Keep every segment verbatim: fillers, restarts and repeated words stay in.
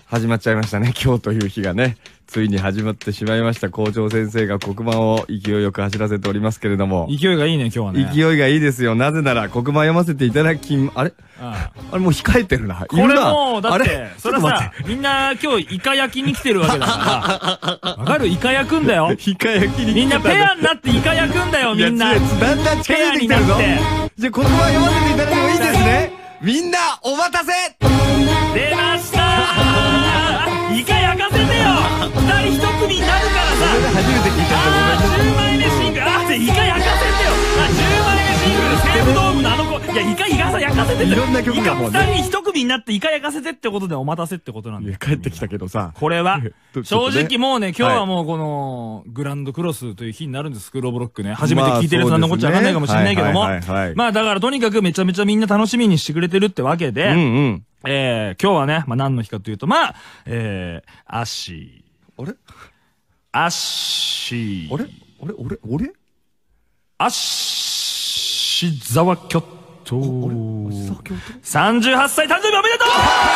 始まっちゃいましたね。今日という日がね、ついに始まってしまいました。校長先生が黒板を勢いよく走らせておりますけれども。 勢いがいいね、今日はね。 勢いがいいですよ。なぜなら、黒板読ませていただき、あれああれもう控えてるな。 これもう、だって、それさ、みんな今日イカ焼きに来てるわけだから、わかる？イカ焼くんだよ。 イカ焼きに来てる。 みんなペアになってイカ焼くんだよ、みんな。 だんだん近づいてきてるぞ。じゃあ黒板読ませていただいてもいいですね。みんな、お待たせ！ 出ましたー！イカ焼かせてよ！二人一組になるからさ！ それで初めて聞いたと思います。 じゅうまいめシングル、あ、イカ焼かせてよ！あ、じゅうまいめシングル、西武ドームのあの子、いや、イカ、イカさ焼かせてって。 いろんな曲がもうね。 二人一組になってイカ焼かせてってことでお待たせってことなんだよ。 帰ってきたけどさ。 これは、正直もうね、今日はもうこの、グランドクロスという日になるんです、スクールオブロックね。初めて聞いてる人は残っちゃわかんないかもしれないけども。まあだからとにかくめちゃめちゃみんな楽しみにしてくれてるってわけで、えー、今日はね、まあ何の日かというと、まあ、えー、アッシー。 あれアッシー。 あれあれ俺俺アッシーザワ京都。さんじゅうはっさい誕生日おめでとう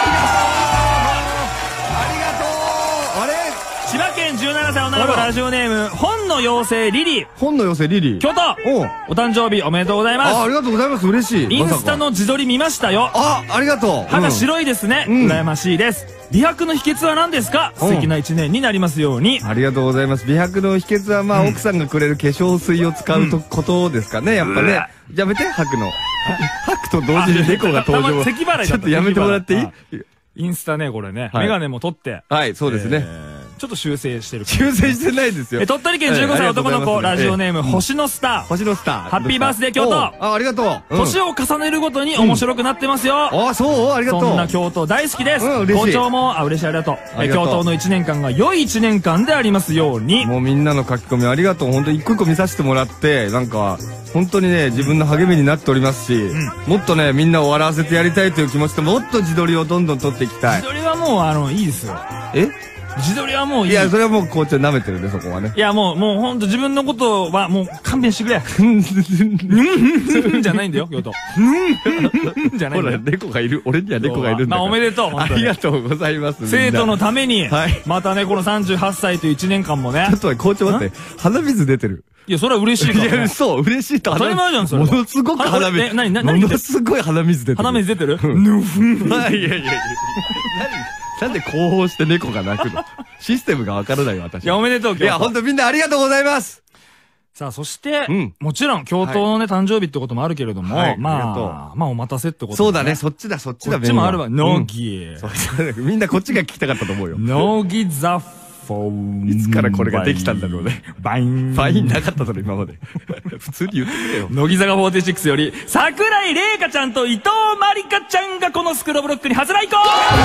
ありがとうあれ千葉県じゅうななさい女の子ラジオネーム、本の妖精リリー。 本の妖精リリー。 京都お誕生日おめでとうございます。 あ、ありがとうございます。嬉しい。 インスタの自撮り見ましたよ。 あ、ありがとう。 歯が白いですね。羨ましいです。美白の秘訣は何ですか？素敵な一年になりますように。 ありがとうございます。美白の秘訣はまあ奥さんがくれる化粧水を使うことですかね。やっぱね。やめて、吐くの。吐くと同時に猫が登場。 咳払いちょっとやめてもらっていい？ インスタね、これね。メガネも取って。 はい、そうですね。 ちょっと修正してる。 修正してないですよ。 鳥取県じゅうごさい男の子、ラジオネーム、星のスター。 星のスター。 ハッピーバースデー京都。 あ、ありがとう。 年を重ねるごとに面白くなってますよ。 あ、そうありがとう。 そんな京都大好きです。校長も、あ、嬉しいありがとう。京都のいちねんかんが良いいちねんかんでありますように。 もうみんなの書き込みありがとう。本当一個一個見させてもらって、なんか、本当にね、自分の励みになっておりますし、もっとね、みんなを笑わせてやりたいという気持ちと、もっと自撮りをどんどん撮っていきたい。 自撮りはもう、あの、いいですよ。 え自撮りはもういい。 いや、それはもう校長舐めてるね、そこはね。 いや、もう、もうほんと自分のことはもう勘弁してくれ。うんじゃないんだよ、京都。うんじゃないんだよ。 ほら、猫がいる。俺には猫がいるんだ。 まあ、おめでとう。 ありがとうございます。 生徒のために、またね、このさんじゅうはっさいといういちねんかんもね。 ちょっと待って、校長待って。鼻水出てる。 いや、それは嬉しいから。 いや、そう、嬉しいと。 当たり前じゃん、それ。 ものすごく鼻水。 何、何、 ものすごい鼻水出てる。 鼻水出てる？ ぬふん。いやいやいや。なんで興奮して猫が鳴くの？システムがわからないよ、私。 いや、おめでとう、 いや、ほんとみんなありがとうございます。 さあ、そして、もちろん、京都のね、誕生日ってこともあるけれども、まあ、まあ、お待たせってことそうだね、そっちだ、そっちだ、 こっちもあるわ。乃木。 みんなこっちが聞きたかったと思うよ。 乃木ザフォー。 いつからこれができたんだろうね。 バイン。 バインなかっただろ、今まで。普通に言ってくれよ。 乃木坂フォーティシックスより、桜井玲香ちゃんと伊藤まりかちゃんがこのスクローブロックに初来校。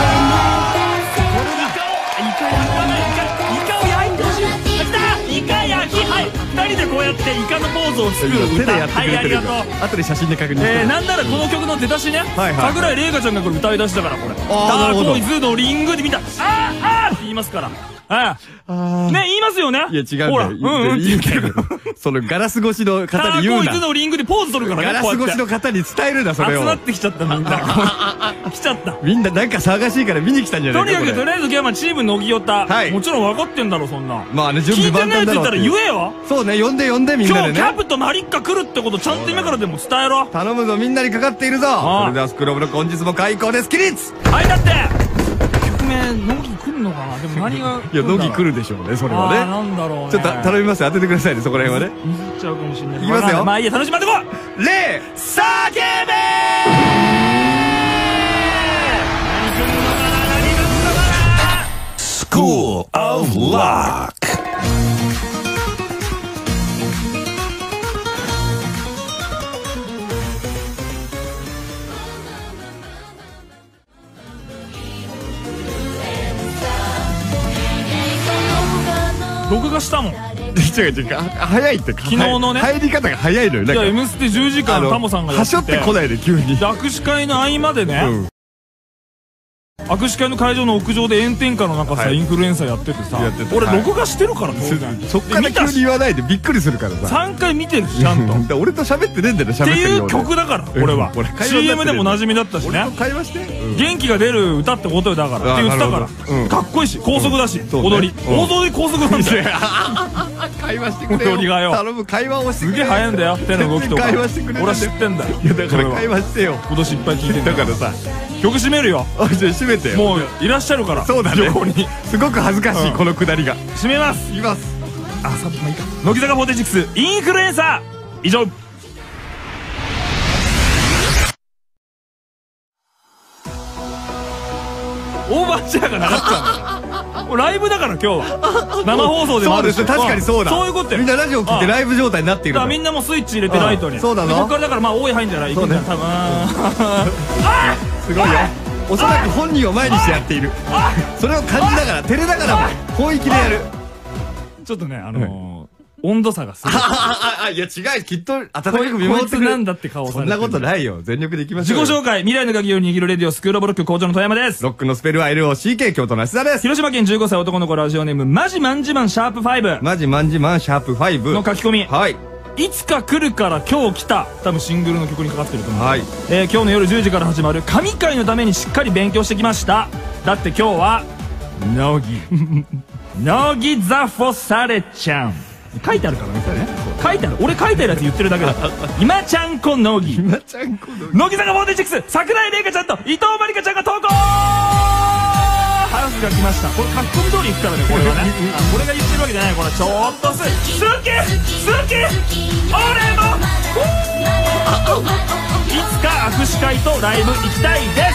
イカ焼かない、イカを焼いてほしい。来たイカ焼き、はい。二人でこうやってイカのポーズを作る歌。はい、ありがとう。 後で写真で確認して。 えー、なんならこの曲の出だしね、桜井玲香ちゃんがこれ歌い出したから、これ。ダーコイズのリングで見た。あーあーって言いますから。ああ。ね、言いますよね。 いや、違うんだよ。ほら、うんうん。言うけど。そのガラス越しの方に言うな。 こいつのリングでポーズ取るからね。 ガラス越しの方に伝えるな、それを。 集まってきちゃった、みんな。来ちゃった。 みんななんか騒がしいから見に来たんじゃないか。 とにかく、とりあえず今日はチーム乃木よた。はい。もちろん分かってんだろ、そんな。 まあね、準備万端だろ。 聞いてないって言ったら言えよ。そうね、 呼んで呼んでみんなでね。 今日キャプとマリッカ来るってことちゃんと今からでも伝えろ。 頼むぞ、みんなにかかっているぞ。それではスクローブロック本日も開講です。起立。 はい、だって。曲名、乃木来るのかな。でも何が。 いや、乃木来るでしょうね、それはね。 なんだろうね。 ちょっと頼みますよ、当ててくださいね、そこら辺はね。 ミスっちゃうかもしれない。 いきますよ。 まあいいや、楽しまってこう。礼、 叫べー。何来るのかな、何来るのかな。 School of Lock。 録画したもん。 違う違う、早いって。 昨日のね入り方が早いのよ。 いや、 エムステじゅうじかんタモさんがやってて、 はしょってこないで急に。 握手会の合間でね、 握手会の会場の屋上で炎天下の中さインフルエンサーやっててさ、俺録画してるから当然。 そっから急に言わないでびっくりするからさ。 さんかい見てるしちゃんと。 俺と喋ってねえんだよ、喋ってるっていう曲だから俺は。 シーエム でもおなじみだったしね。 会話して、 元気が出る歌ってことよ、だからって言ってたから。かっこいいし高速だし、踊り踊り高速なんだよ。 会話してくれよ、 踊りがよ、 頼む、会話をしてくれ。 すげえ速いんだよ、手の動きとか。 会話してくれ。 俺は知ってんだよ。 いやだから会話してよ。 今年いっぱい聞いてんだからさ。曲締めるよ。 あ、じゃあ締めてよ。 もういらっしゃるから。 そうだね、 横に。 すごく恥ずかしいこのくだりが。 締めます。 います。 あ、さ、まあいいか。乃木坂フォーティシックスインフルエンサー以上。オーバーチェアがなかったんだよ。ライブだから今日は生放送でもあるし。 そうですね、確かにそうだ。 そういうことよ。 みんなラジオ聞いてライブ状態になっている。 だからみんなもスイッチ入れてライトに。 そうだな。 ここからだからまあ多い入んじゃない。いくんじゃん多分。 すごいよ。おそらく本人を前にしてやっている。それを感じながら照れながらも本意気でやる。 ちょっとね、あの温度差がすごい。 あ、いや違う、きっと温かく見守ってくれ。 なんだって顔されてる。 そんなことないよ、全力でいきましょう。 自己紹介、未来の鍵を握るレディオスクールオブロック校長の富山です。 ロックのスペルは エルオーシーケー 京都の芦田です。 広島県じゅうごさい男の子ラジオネームマジマンジマンシャープファイブ。 マジマンジマンシャープファイブの書き込み。 はい。 いつか来るから今日来た、多分シングルの曲にかかってると思う。はい、えー、今日の夜じゅうじから始まる神回のためにしっかり勉強してきました。だって今日は乃木乃木ザフォサレちゃん書いてあるからね、これね。書いてある、俺書いてあるやつ言ってるだけだ。今ちゃんこ乃木、 今ちゃんこ乃木、 乃木坂フォーティシックス桜井玲香ちゃんと伊藤まりかちゃんが投稿。ハウスが来ました。これ書き込み通りいくからね、これはね。これが言ってるわけじゃない。これちょっとす好き好き俺もいつか握手会とライブ行きたいです。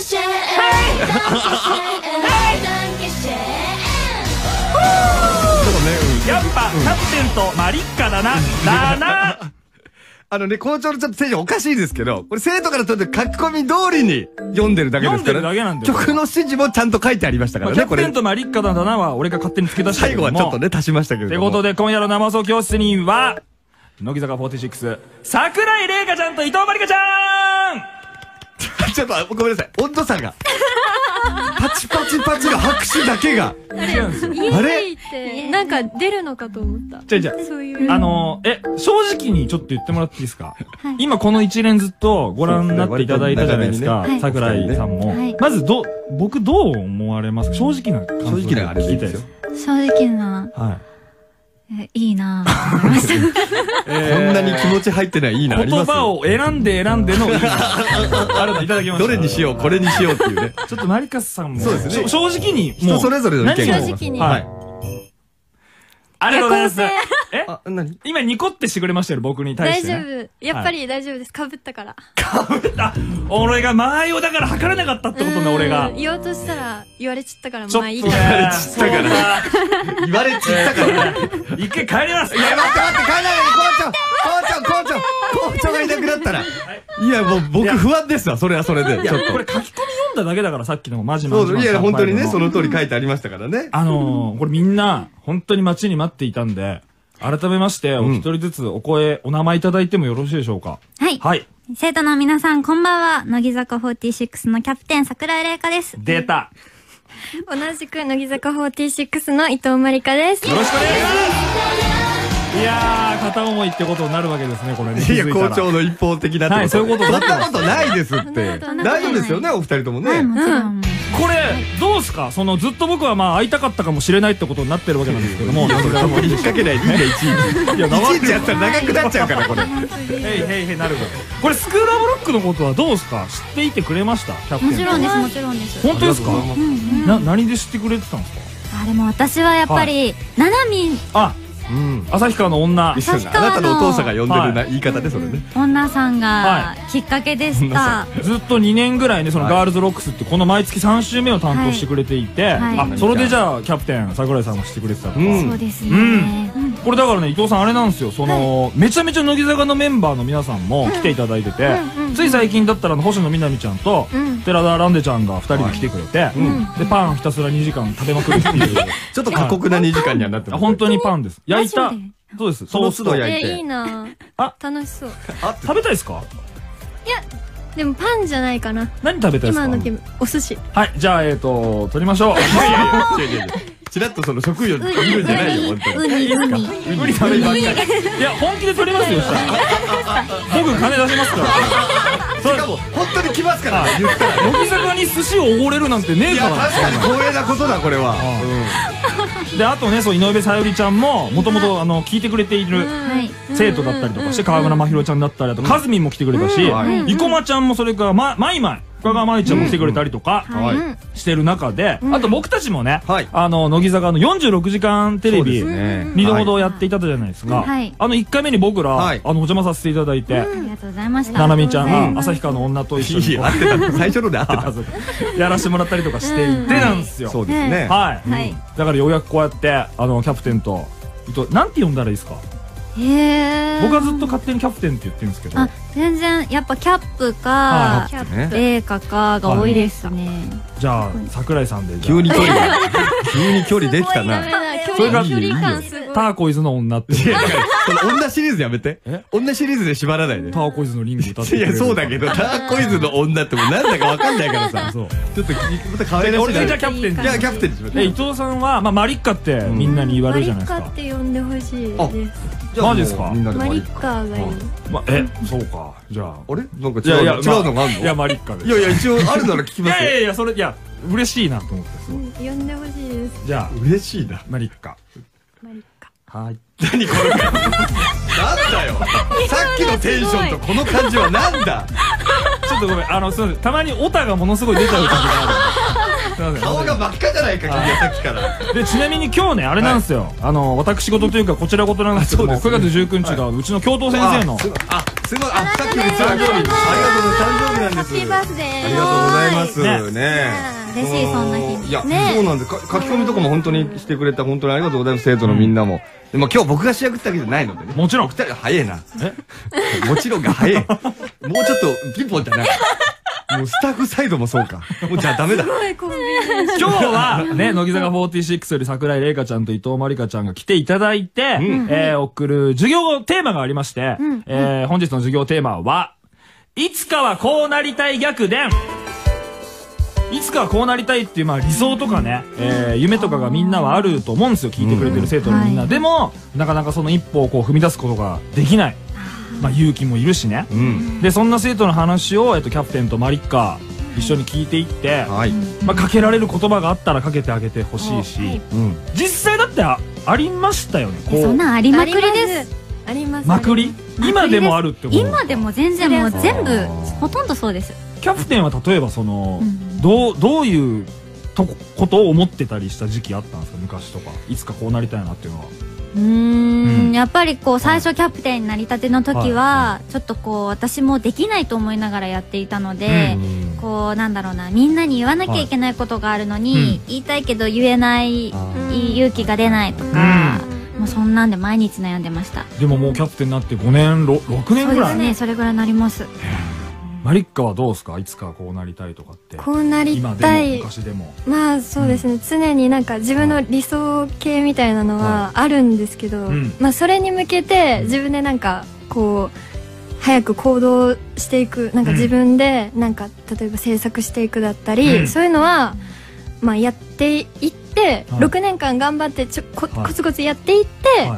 やっぱキャプテンとマリッカだなだな。 あのね、校長のちょっとテンションおかしいですけど、これ生徒からとって書き込み通りに読んでるだけですから。 読んでるだけなんだよ。 曲の指示もちゃんと書いてありましたからね。 キャプテンとマリッカだなは俺が勝手に付け出したけども。 最後はちょっとね、足しましたけど。 ということで今夜の生放送教室には、乃木坂フォーティシックス桜井玲香ちゃんと伊藤まりかちゃん。 ちょっとごめんなさい、温度差が。パチパチパチの拍手だけが。 違うんですよ。 あれなんか出るのかと思った。 じゃじゃあのえ正直にちょっと言ってもらっていいですか。今この一連ずっとご覧になっていただいたじゃないですか、桜井さんも。まずど僕どう思われますか。正直な感想正直なあれでいいですよ。 正直な、いいなぁ思いました。 こんなに気持ち入ってないいいなありますよ。 言葉を選んで選んでのいいなあるのいただきました。 どれにしようこれにしようっていうね。 ちょっとマリカスさんもそうですね、 正直に人それぞれの意見が。 正直に、 はい、ありがとうございます。え、 あ、何？ 今ニコってしてくれましたよ、僕に対して、ね。 大丈夫。やっぱり大丈夫です。被ったから。 被った。俺が間合いをだから測れなかったってことね、俺が。 言おうとしたら言われちったから、 まあいいから。言われちったから。 言われちったから。 一回帰ります。 いや、待って待って、帰らないで、校長校長校長校長がいなくなったら。いや、もう僕不安ですわ、それはそれで。 いや、これ書き込み読んだだけだから、さっきのマジマジ。 そう、いや、本当にね、その通り書いてありましたからね。 あの、これみんな、本当に待ちに待っていたんで、改めまして、お一人ずつお声、お名前いただいてもよろしいでしょうか。 はい。 はい。 生徒の皆さん、こんばんは。乃木坂フォーティシックスのキャプテン、桜井玲香です。 出た。 同じく乃木坂フォーティシックスの伊藤まりかです。 よろしくお願いします。いやー、片思いってことになるわけですね、これね。 いや、校長の一方的なってこと。 はい、そういうことそんなことないですって。大丈夫ですよね、お二人ともね。 もちろん。 これ、どうすかその、ずっと僕はまあ会いたかったかもしれないってことになってるわけなんですけども。 それはもう引っ掛けないでいいんだよ、いちいち。いや、いちいちやったら長くなっちゃうから、これ。へいへいへいなるから。これ、スクールオブロックのことはどうですか知っていてくれましたキャプテン。 もちろんです、もちろんです。 本当ですかな、何で知ってくれてたんですか。 あ、でも私はやっぱり、ななみん。 あ、旭川の女。 あなたのお父さんが呼んでるな言い方でそれね。 女さんがきっかけでした。 ずっとにねんぐらいね、そのガールズロックスってこの毎月さん週目を担当してくれていて、あ、それでじゃあキャプテン桜井さんがしてくれてたとか。 そうですね。 これだからね、伊藤さんあれなんですよ、そのめちゃめちゃ乃木坂のメンバーの皆さんも来ていただいてて、つい最近だったら星野みなみちゃんと寺田ランデちゃんがふたりで来てくれて、でパンひたすらにじかん食べまくるっていう。 ちょっと過酷なにじかんにはなってます。 本当にパンです。焼いた。そうです。 その都度焼いて。 え、いいなあ、 楽しそう。 食べたいですか。 いや、 でもパンじゃないかな。 何食べたいですか？ 今の気分お寿司。 はい、じゃあえっと取りましょう。 いやいやいやいやちらっとその職業見るんじゃないよ、本当に。 ウニ、ウニ。 無理食べばっかり。いや、本気で取りますよ、したら。僕、金出しますから。 しかも、本当に来ますから、言ったら。 乃木坂に寿司をおごれるなんてねえいや、 から。 確かに光栄なことだ、これは。 で、あとね、そう、井上さゆりちゃんも、もともと、あの、聞いてくれている生徒だったりとかして、川村真宏ちゃんだったり、あと、かずみんも来てくれたし、生駒ちゃんも、それから、ま、まいまい。深川麻衣ちゃんも来てくれたりとかしてる中で、あと僕たちもね、あの乃木坂のよんじゅうろくじかんテレビにどほどやっていたじゃないですか。あのいっかいめに僕らあのお邪魔させていただいて、 ありがとうございました。 ななみちゃんが旭川の女と一緒に会ってた、最初ので会ってたやらせてもらったりとかしていてなんですよ。 そうですね。 はい。だからようやくこうやってあのキャプテンとなんて呼んだらいいですか？ へえ。 僕はずっと勝手にキャプテンって言ってるんですけど。 あ、全然やっぱキャップかレイカかが多いですね。 じゃあ桜井さんで急に距離が急に距離できたな。 それがターコイズの女って。 いやその女シリーズやめて。女シリーズで縛らないで。 ターコイズのリング歌って。 いやそうだけどターコイズの女ってもうなんだかわかんないからさ。ちょっとまた可愛らしい。 俺がじゃあキャプテン。 いやキャプテンにしましょう。 え伊藤さんはまあマリッカってみんなに言われるじゃないですか。 マリッカって呼んでほしいです。 マジですか？ マリッカがいい。 えそうか。じゃああれなんか違う違うのがあるの？ いやマリッカで。 いやいや一応あるなら聞きますよ。 いやいやそれいや嬉しいなと思って。 呼んでほしいです。 じゃあ嬉しいな。 マリッカ。 マリッカ。 はい。 何これ。なんだよ。さっきのテンションとこの感じはなんだ。 ちょっとごめんあのすみませんたまにオタがものすごい出ちゃう時がある。 顔が真っ赤じゃないか君はさっきから。 でちなみに今日ねあれなんですよ。あの私事というかこちら事なんですけどもくがつじゅうくにちがうちの教頭先生の。 あすごいあさっきより誕生日ありがとう誕生日なんです。 ハッピーバースデー。 ありがとうございますね。 嬉しいそんな日に。 いやそうなんです。書き込みとかも本当にしてくれた本当にありがとうございます生徒のみんなも。でも今日僕が主役ってわけじゃないのでね。 もちろん。 二人が早いな。えもちろんが早い。もうちょっとピンポンじゃない。もうスタッフサイドもそうか。もうじゃあダメだ。 すごいコンビ今日はね、乃木坂フォーティーシックスより桜井玲香ちゃんと伊藤まりかちゃんが来ていただいて、えー、送る授業テーマがありまして、えー、本日の授業テーマは、いつかはこうなりたい逆伝。いつかはこうなりたいっていう、まあ理想とかね、えー、夢とかがみんなはあると思うんですよ。聞いてくれてる生徒のみんな。でも、なかなかその一歩をこう踏み出すことができない。まあ勇気もいるしね。で、そんな生徒の話を、えっと、キャプテンとマリッカ一緒に聞いていって、まあかけられる言葉があったらかけてあげてほしいし、実際だってありましたよね。 そんなんありまくりです。 あります。 まくり今でもあるってこと？ 今でも全然もう全部、ほとんどそうです。 キャプテンは例えばその、どう、どういうとことを思ってたりした時期あったんですか昔とか。いつかこうなりたいなっていうのは。 うーん、やっぱりこう最初キャプテンになりたての時は、ちょっとこう私もできないと思いながらやっていたので、こうなんだろうな、みんなに言わなきゃいけないことがあるのに、言いたいけど言えない勇気が出ないとか、もうそんなんで毎日悩んでました。 でももうキャプテンになってごねん、ろくねんぐらい。 そうですね、それぐらいになります。 マリッカはどうですか？いつかこうなりたいとかって。 こうなりたい。 今でも昔でも。 まあそうですね、うん、常になんか自分の理想系みたいなのはあるんですけど、はい、まあそれに向けて自分でなんかこう早く行動していく、なんか自分でなんか例えば制作していくだったり、うん、そういうのはまあやっていって、はい、ろくねんかん頑張ってちょ こ,、はい、コツコツやっていって、はい、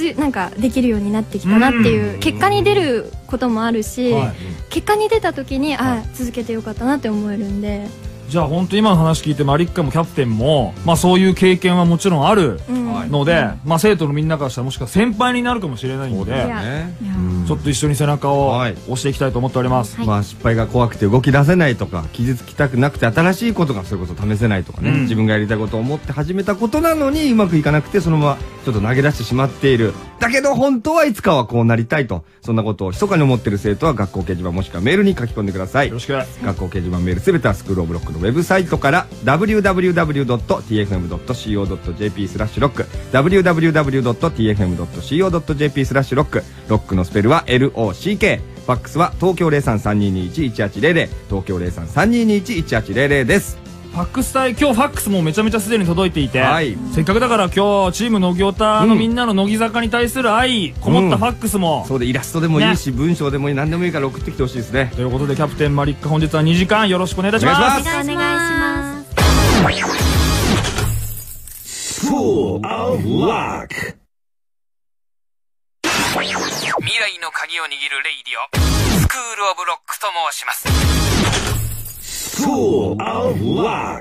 なんかできるようになってきたなっていう結果に出ることもあるし、はい、結果に出た時に、はい、あ続けてよかったなって思えるんで。 じゃあ本当今の話聞いてマリッカもキャプテンも、まあ、そういう経験はもちろんあるので、うん、まあ、生徒のみんなからしたらもしかしたら先輩になるかもしれないので、ね、ちょっと一緒に背中を押していきたいと思っております、 はい、まあ、失敗が怖くて動き出せないとか傷つきたくなくて新しいことがそれこそ試せないとかね、うん、自分がやりたいことを思って始めたことなのにうまくいかなくてそのままちょっと投げ出してしまっている。だけど本当はいつかはこうなりたいと、そんなことを密かに思っている生徒は学校掲示板もしくはメールに書き込んでください。 よろしく。 学校掲示板メールすべてはスクールオブロックのウェブサイトから ダブリューダブリューダブリュードットティーエフエムドットシーオードットジェーピー スラッシュロック ダブリューダブリューダブリュードットティーエフエムドットシーオードットジェーピー スラッシュロック。ロックのスペルは エルオーシーケー。 ファックスは東京 ゼロさん さんにーにーいち いちはちゼロゼロ 東京 ゼロさん さんにーにーいち いちはちゼロゼロです。 ファックス隊、今日ファックスもめちゃめちゃすでに届いていて、 はい、 せっかくだから今日チーム乃木坂のみんなの乃木坂に対する愛こもったファックスも、 うん、そうでイラストでもいいし、ね、文章でもいい、何でもいいから送ってきてほしいですね。 ということでキャプテンマリッカ、本日はにじかんよろしくお願いいたします。 お願いします。お願いします。 School of Lock。 未来の鍵を握るレイディオ、スクールオブロックと申します。 School of Lock。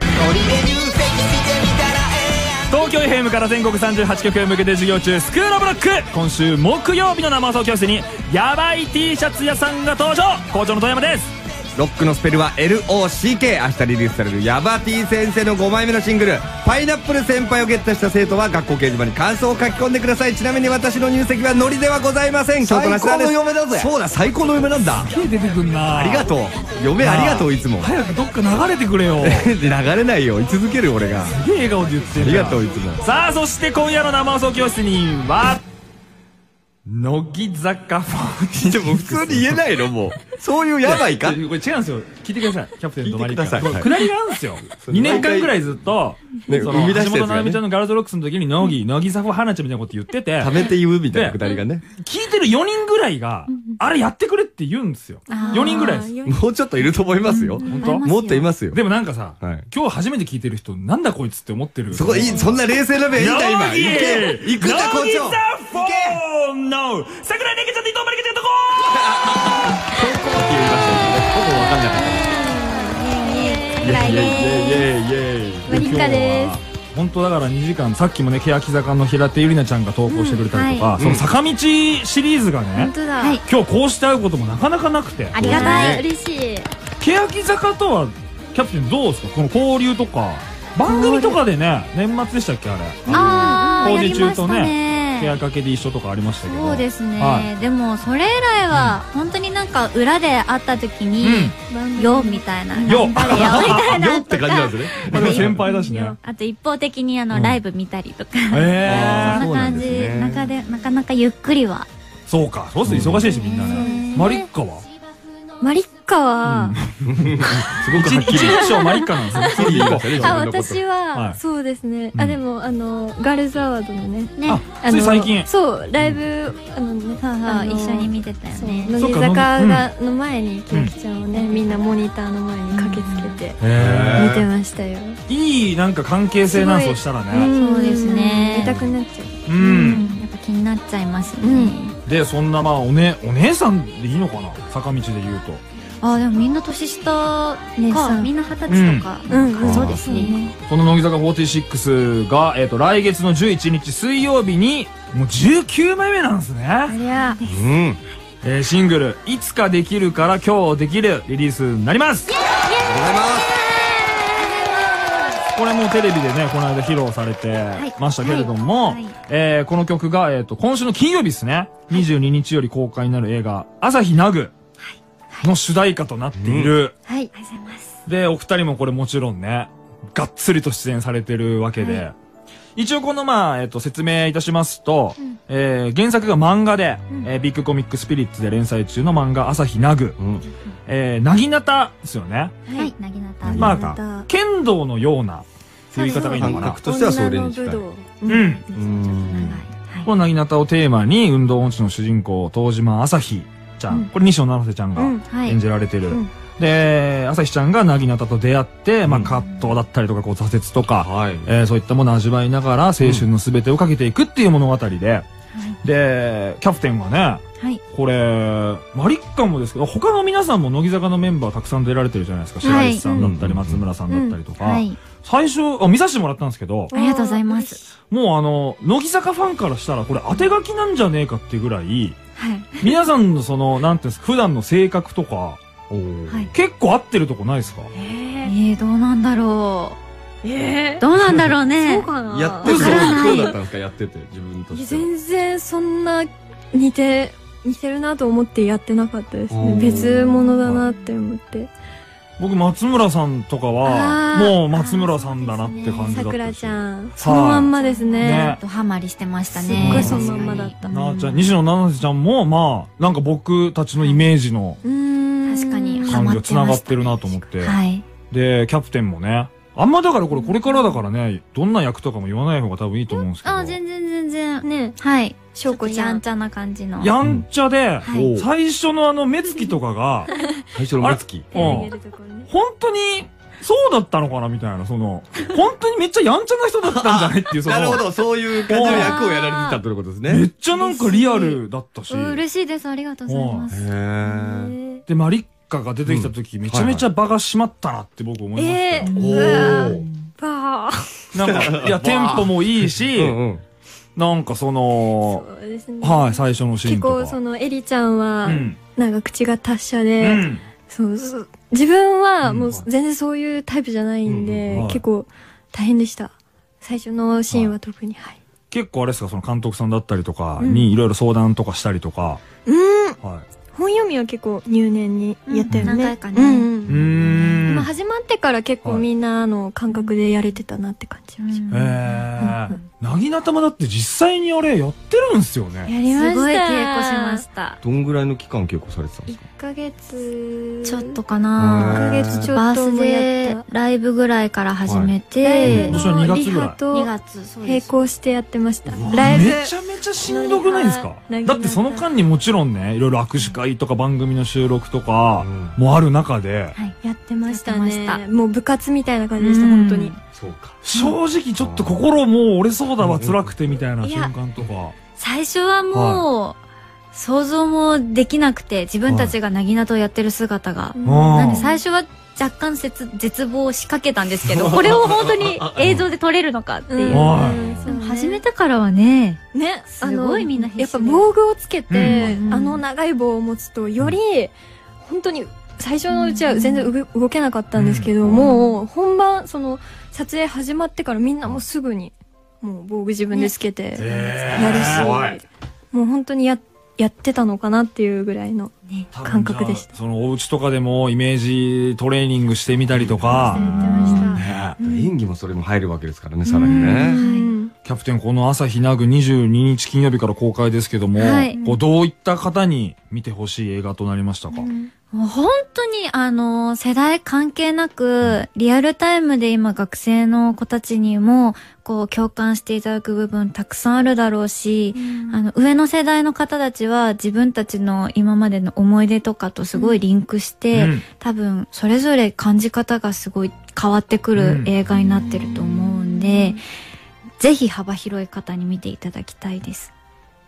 東京 エフエム から全国さんじゅうはちきょくへ向けて授業中、スクールオブロック。今週木曜日の生放送教室にヤバい T シャツ屋さんが登場。校長の富山です。 ロックのスペルは エルオーシーケー。 明日リリースされるヤバ T 先生のごまいめのシングル「パイナップル先輩」をゲットした生徒は学校掲示板に感想を書き込んでください。ちなみに私の入籍はノリではございません。 最高の嫁だぜ。 そうだ、最高の嫁なんだ。 すげえ出てくんな。 ありがとう嫁、ありがとう。いつも早くどっか流れてくれよ。 流れないよ、居続ける俺が。 すげえ笑顔で言ってる。 ありがとう。いつも。 さあ、そして今夜の生放送教室には乃木坂フォーティーシックス。 でも普通に言えないのもう。そういうやばいか。 これ違うんですよ。聞いてください。キャプテンとマリッカ。 聞いてください。 くだりがあるんですよ。にねんかんくらいずっと、 ね、 その生み出したやつがね、 橋本直美ちゃんのガールズロックスの時に乃木、乃木坂花ちゃんみたいなこと言ってて。 食べて言うみたいなくだりがね。 聞いてるよにんぐらいが、あれやってくれって言うんですよ。よにんぐらいです。 もうちょっといると思いますよ。 本当？ もっといますよ。 でもなんかさ、今日初めて聞いてる人、なんだこいつって思ってる。 そこいい、そんな冷静な目いいんだ今。 行け行くんだ校長。 乃木坂フォーの桜井玲香ちゃんと伊藤まりかちゃんとこーここって言いましたね。ほぼ分かんなかった。 桜井でイエイイエイイエイ。 マリッカです。 本当だからにじかん、さっきもね、欅坂の平手友梨奈ちゃんが投稿してくれたりとか、その坂道シリーズがね、 本当だ。 今日こうして会うこともなかなかなくて。 ありがたい。 嬉しい。 欅坂とはキャプテンどうですか、この交流とか。番組とかでね、年末でしたっけあれ。 ああ、 工事中とね。 ね、 ケアかけで一緒とかありましたけど。 そうですね、 はい、 でもそれ以来は本当になんか裏で会った時に「よ」みたいな「頑張れよ」みたいなよって感じなんですね。 まあでも先輩だしね。 あと一方的にあのライブ見たりとか、そんな感じ、中でなかなかゆっくりは。 そうか、そうすると忙しいしみんなね。マリッカはマリッカはすごくはっきり一人称マリッカなんですね。 あ、私はそうですね。あ、でもあのガールズアワードのね、 あ、つい最近そうライブあのね、 一緒に見てたよね。 乃木坂がの前に欅ちゃんをね、みんなモニターの前に駆けつけて見てましたよ。 いいなんか関係性なんそうしたらね。 そうですね。 見たくなっちゃう。 うん。やっぱ気になっちゃいますね。 で、そんなまあおねお姉さんでいいのかな、坂道で言うと。 あ、でもみんな年下か、みんな二十歳とか。うん、そうですね。 この乃木坂フォーティーシックスが、えっと、来月のじゅういちにち水曜日に、もうじゅうきゅうまいめなんですね。 ありゃ。 うん。 えー、シングル、いつかできるから今日できるリリースになります。 ありがとうございます。 これもテレビでね、この間披露されてましたけれども、えー、この曲が、えっと、今週の金曜日ですね、にじゅうににちより公開になる映画、朝日奈ぐの主題歌となっている。 はい、ありがとうございます。 で、お二人もこれもちろんね、がっつりと出演されてるわけで、はい、一応このまあ、えっと、説明いたしますと、うん、えー、原作が漫画で、うん、えー、ビッグコミックスピリッツで連載中の漫画、朝日奈ぐ。うん、えー、なぎなたですよね。 はい、なぎなた。 まあ、剣道のような、そういう言い方がいいのかな。 感覚としてはそれに近い。 うん。このなぎなたをテーマに、運動音痴の主人公、東島朝日ちゃん、これ西野七瀬ちゃんが演じられてる。で、朝日ちゃんがなぎなたと出会って、まあ葛藤だったりとか、こう挫折とか、えそういったものを味わいながら、青春のすべてをかけていくっていう物語で、で、キャプテンはね、これ、マリッカもですけど、他の皆さんも乃木坂のメンバーたくさん出られてるじゃないですか。白石さんだったり、松村さんだったりとか。最初、あ、見させてもらったんですけど。 ありがとうございます。 もうあの、乃木坂ファンからしたら、これ当て書きなんじゃねえかっていうぐらい、皆さんのその、なんていうんですか、普段の性格とか、結構合ってるとこないですか？ ええ、どうなんだろう。ええ、どうなんだろうね。 そうかな。 やってて、そうだったんですか、やってて、自分として。 全然そんな、似て、似てるなと思ってやってなかったですね。別物だなって思って。 僕、松村さんとかは、もう松村さんだなって感じだった。 さくらちゃん。そのまんまですね。 ドハマりしてましたね。 すっごいそのまんまだった。 なあちゃん、西野七瀬ちゃんも、まあ、なんか僕たちのイメージの、 確かに、 感じが繋がってるなと思って。で、キャプテンもね、 あんまだからこれこれからだからね、どんな役とかも言わない方が多分いいと思うんですけど。 あ、全然全然。 ね。 はい。 しょうこちゃん。 やんちゃな感じの。 やんちゃで、最初のあの目つきとかが、 最初の目つき。 うん。本当に、そうだったのかなみたいな、その、本当にめっちゃやんちゃな人だったんじゃないっていう、その。 なるほど、そういう感じの役をやられてたということですね。 めっちゃなんかリアルだったし。 嬉しいです、ありがとうございます。 へで、マリッカが出てきた時、めちゃめちゃ場が閉まったなって僕思いました。えー、バー。なんか、いや、テンポもいいし、なんかその、 そうですね。 はい、最初のシーンとか。 結構その、エリちゃんは、なんか口が達者で、そうそう。自分はもう全然そういうタイプじゃないんで、結構大変でした。最初のシーンは特に、はい。 結構あれですか、その監督さんだったりとかにいろいろ相談とかしたりとか。 うん。はい。本読みは結構入念にやったよね。 何回かね。うん。 でも始まってから結構みんなの感覚でやれてたなって感じがします。へえ。なぎなたまだって実際にあれやってるんですよね。 やりました。 すごい稽古しました。 どんぐらいの期間稽古されてたんですか？ いっかげつちょっとかな。 いっかげつちょっと。 バースデーライブぐらいから始めて、 今年はにがつぐらい。 にがつ並行してやってました。ライブ。 めちゃめちゃしんどくないですか？だってその間にもちろんね、いろいろ握手会とか番組の収録とかもある中で。 はい、やってましたね。もう部活みたいな感じでした、本当に。 そうか。 正直ちょっと心もう折れそうだわ、辛くてみたいな瞬間とか。 最初はもう、想像もできなくて、自分たちがなぎなたをやってる姿が。なんで最初は若干絶望を仕掛けたんですけど、これを本当に映像で撮れるのかっていう。始めてからはね、 ね、 すごいみんなやっぱ防具をつけて、あの長い棒を持つと、より、本当に、最初のうちは全然動けなかったんですけど、もう本番、その、撮影始まってからみんなもうすぐに、もう防具自分でつけて、やるし、もう本当にや、やってたのかなっていうぐらいの感覚でした。 そのお家とかでもイメージトレーニングしてみたりとか。 演技もそれも入るわけですからね、さらにね。 キャプテン、この朝日奈ぐにじゅうににち金曜日から公開ですけども、こうどういった方に見てほしい映画となりましたか？ もう本当にあの世代関係なくリアルタイムで今学生の子たちにもこう共感していただく部分たくさんあるだろうし、うん、あの上の世代の方たちは自分たちの今までの思い出とかとすごいリンクして、うん、多分それぞれ感じ方がすごい変わってくる映画になってると思うんで、うん、ぜひ幅広い方に見ていただきたいです。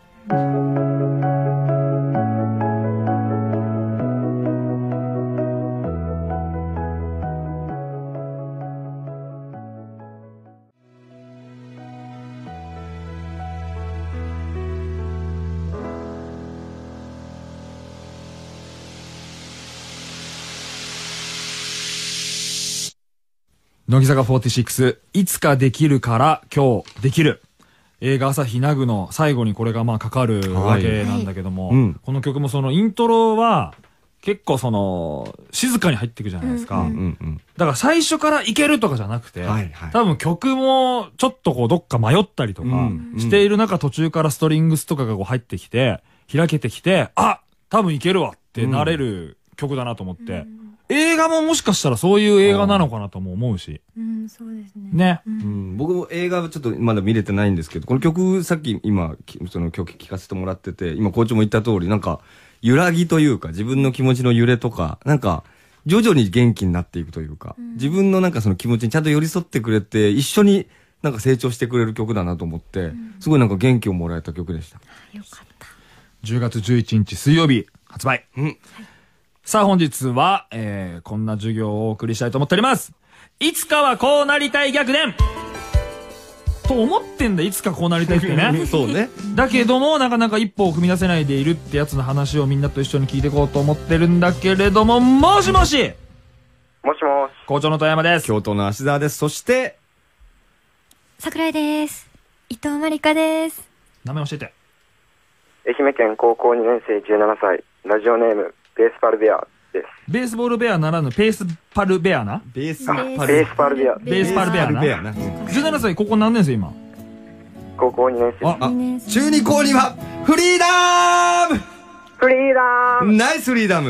乃木坂フォーティシックス、いつかできるから今日できる。映画朝日奈ぐの最後にこれがまあかかるわけなんだけども、はいはい、この曲もそのイントロは結構その静かに入っていくじゃないですか。だから最初からいけるとかじゃなくて、はいはい、多分曲もちょっとこうどっか迷ったりとかしている中、途中からストリングスとかがこう入ってきて、開けてきて、あ、多分いけるわってなれる曲だなと思って、うん映画ももしかしたらそういう映画なのかなとも思うし。 うん、そうですね。 ね。 うん、僕も映画はちょっとまだ見れてないんですけど、この曲、さっき今、その曲聴かせてもらってて、今、校長も言った通り、なんか、揺らぎというか、自分の気持ちの揺れとか、なんか、徐々に元気になっていくというか、うん、自分のなんかその気持ちにちゃんと寄り添ってくれて、一緒になんか成長してくれる曲だなと思って、うん、すごいなんか元気をもらえた曲でした。 よかった。 じゅうがつじゅういちにち水曜日、発売。うん。はいさあ本日は、えー、こんな授業をお送りしたいと思っております。いつかはこうなりたい逆伝と思ってんだ、いつかこうなりたいってね。 そうね。 だけども、なかなか一歩を踏み出せないでいるってやつの話をみんなと一緒に聞いていこうと思ってるんだけれども、もしもしもしもし。 校長の富山です。 京都の芦沢です。そして、 桜井です。 伊藤まりかです。 名前教えて。 愛媛県高校にねん生じゅうななさい、ラジオネーム、ベースパルベアです。 ベースボールベアならぬペースパルベアなベースパルベア。ベースパルベア。 ベースパルベアな。じゅうななさい、高校何年生今高校にねん生。 あ、あ、中二高にはフリーダムフリーダムナイスフリーダム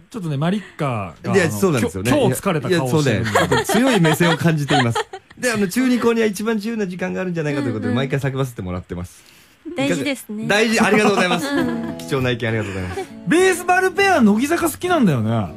ちょっとね、マリッカが。 いや、そうなんですよね。 今日疲れた顔をしてる。 いや、そうね。強い目線を感じています。で、あの、中二校には一番自由な時間があるんじゃないかということで、毎回叫ばせてもらってます。 大事ですね。 大事、ありがとうございます。貴重な意見ありがとうございます。 ベースバルペア、乃木坂好きなんだよね。 はい、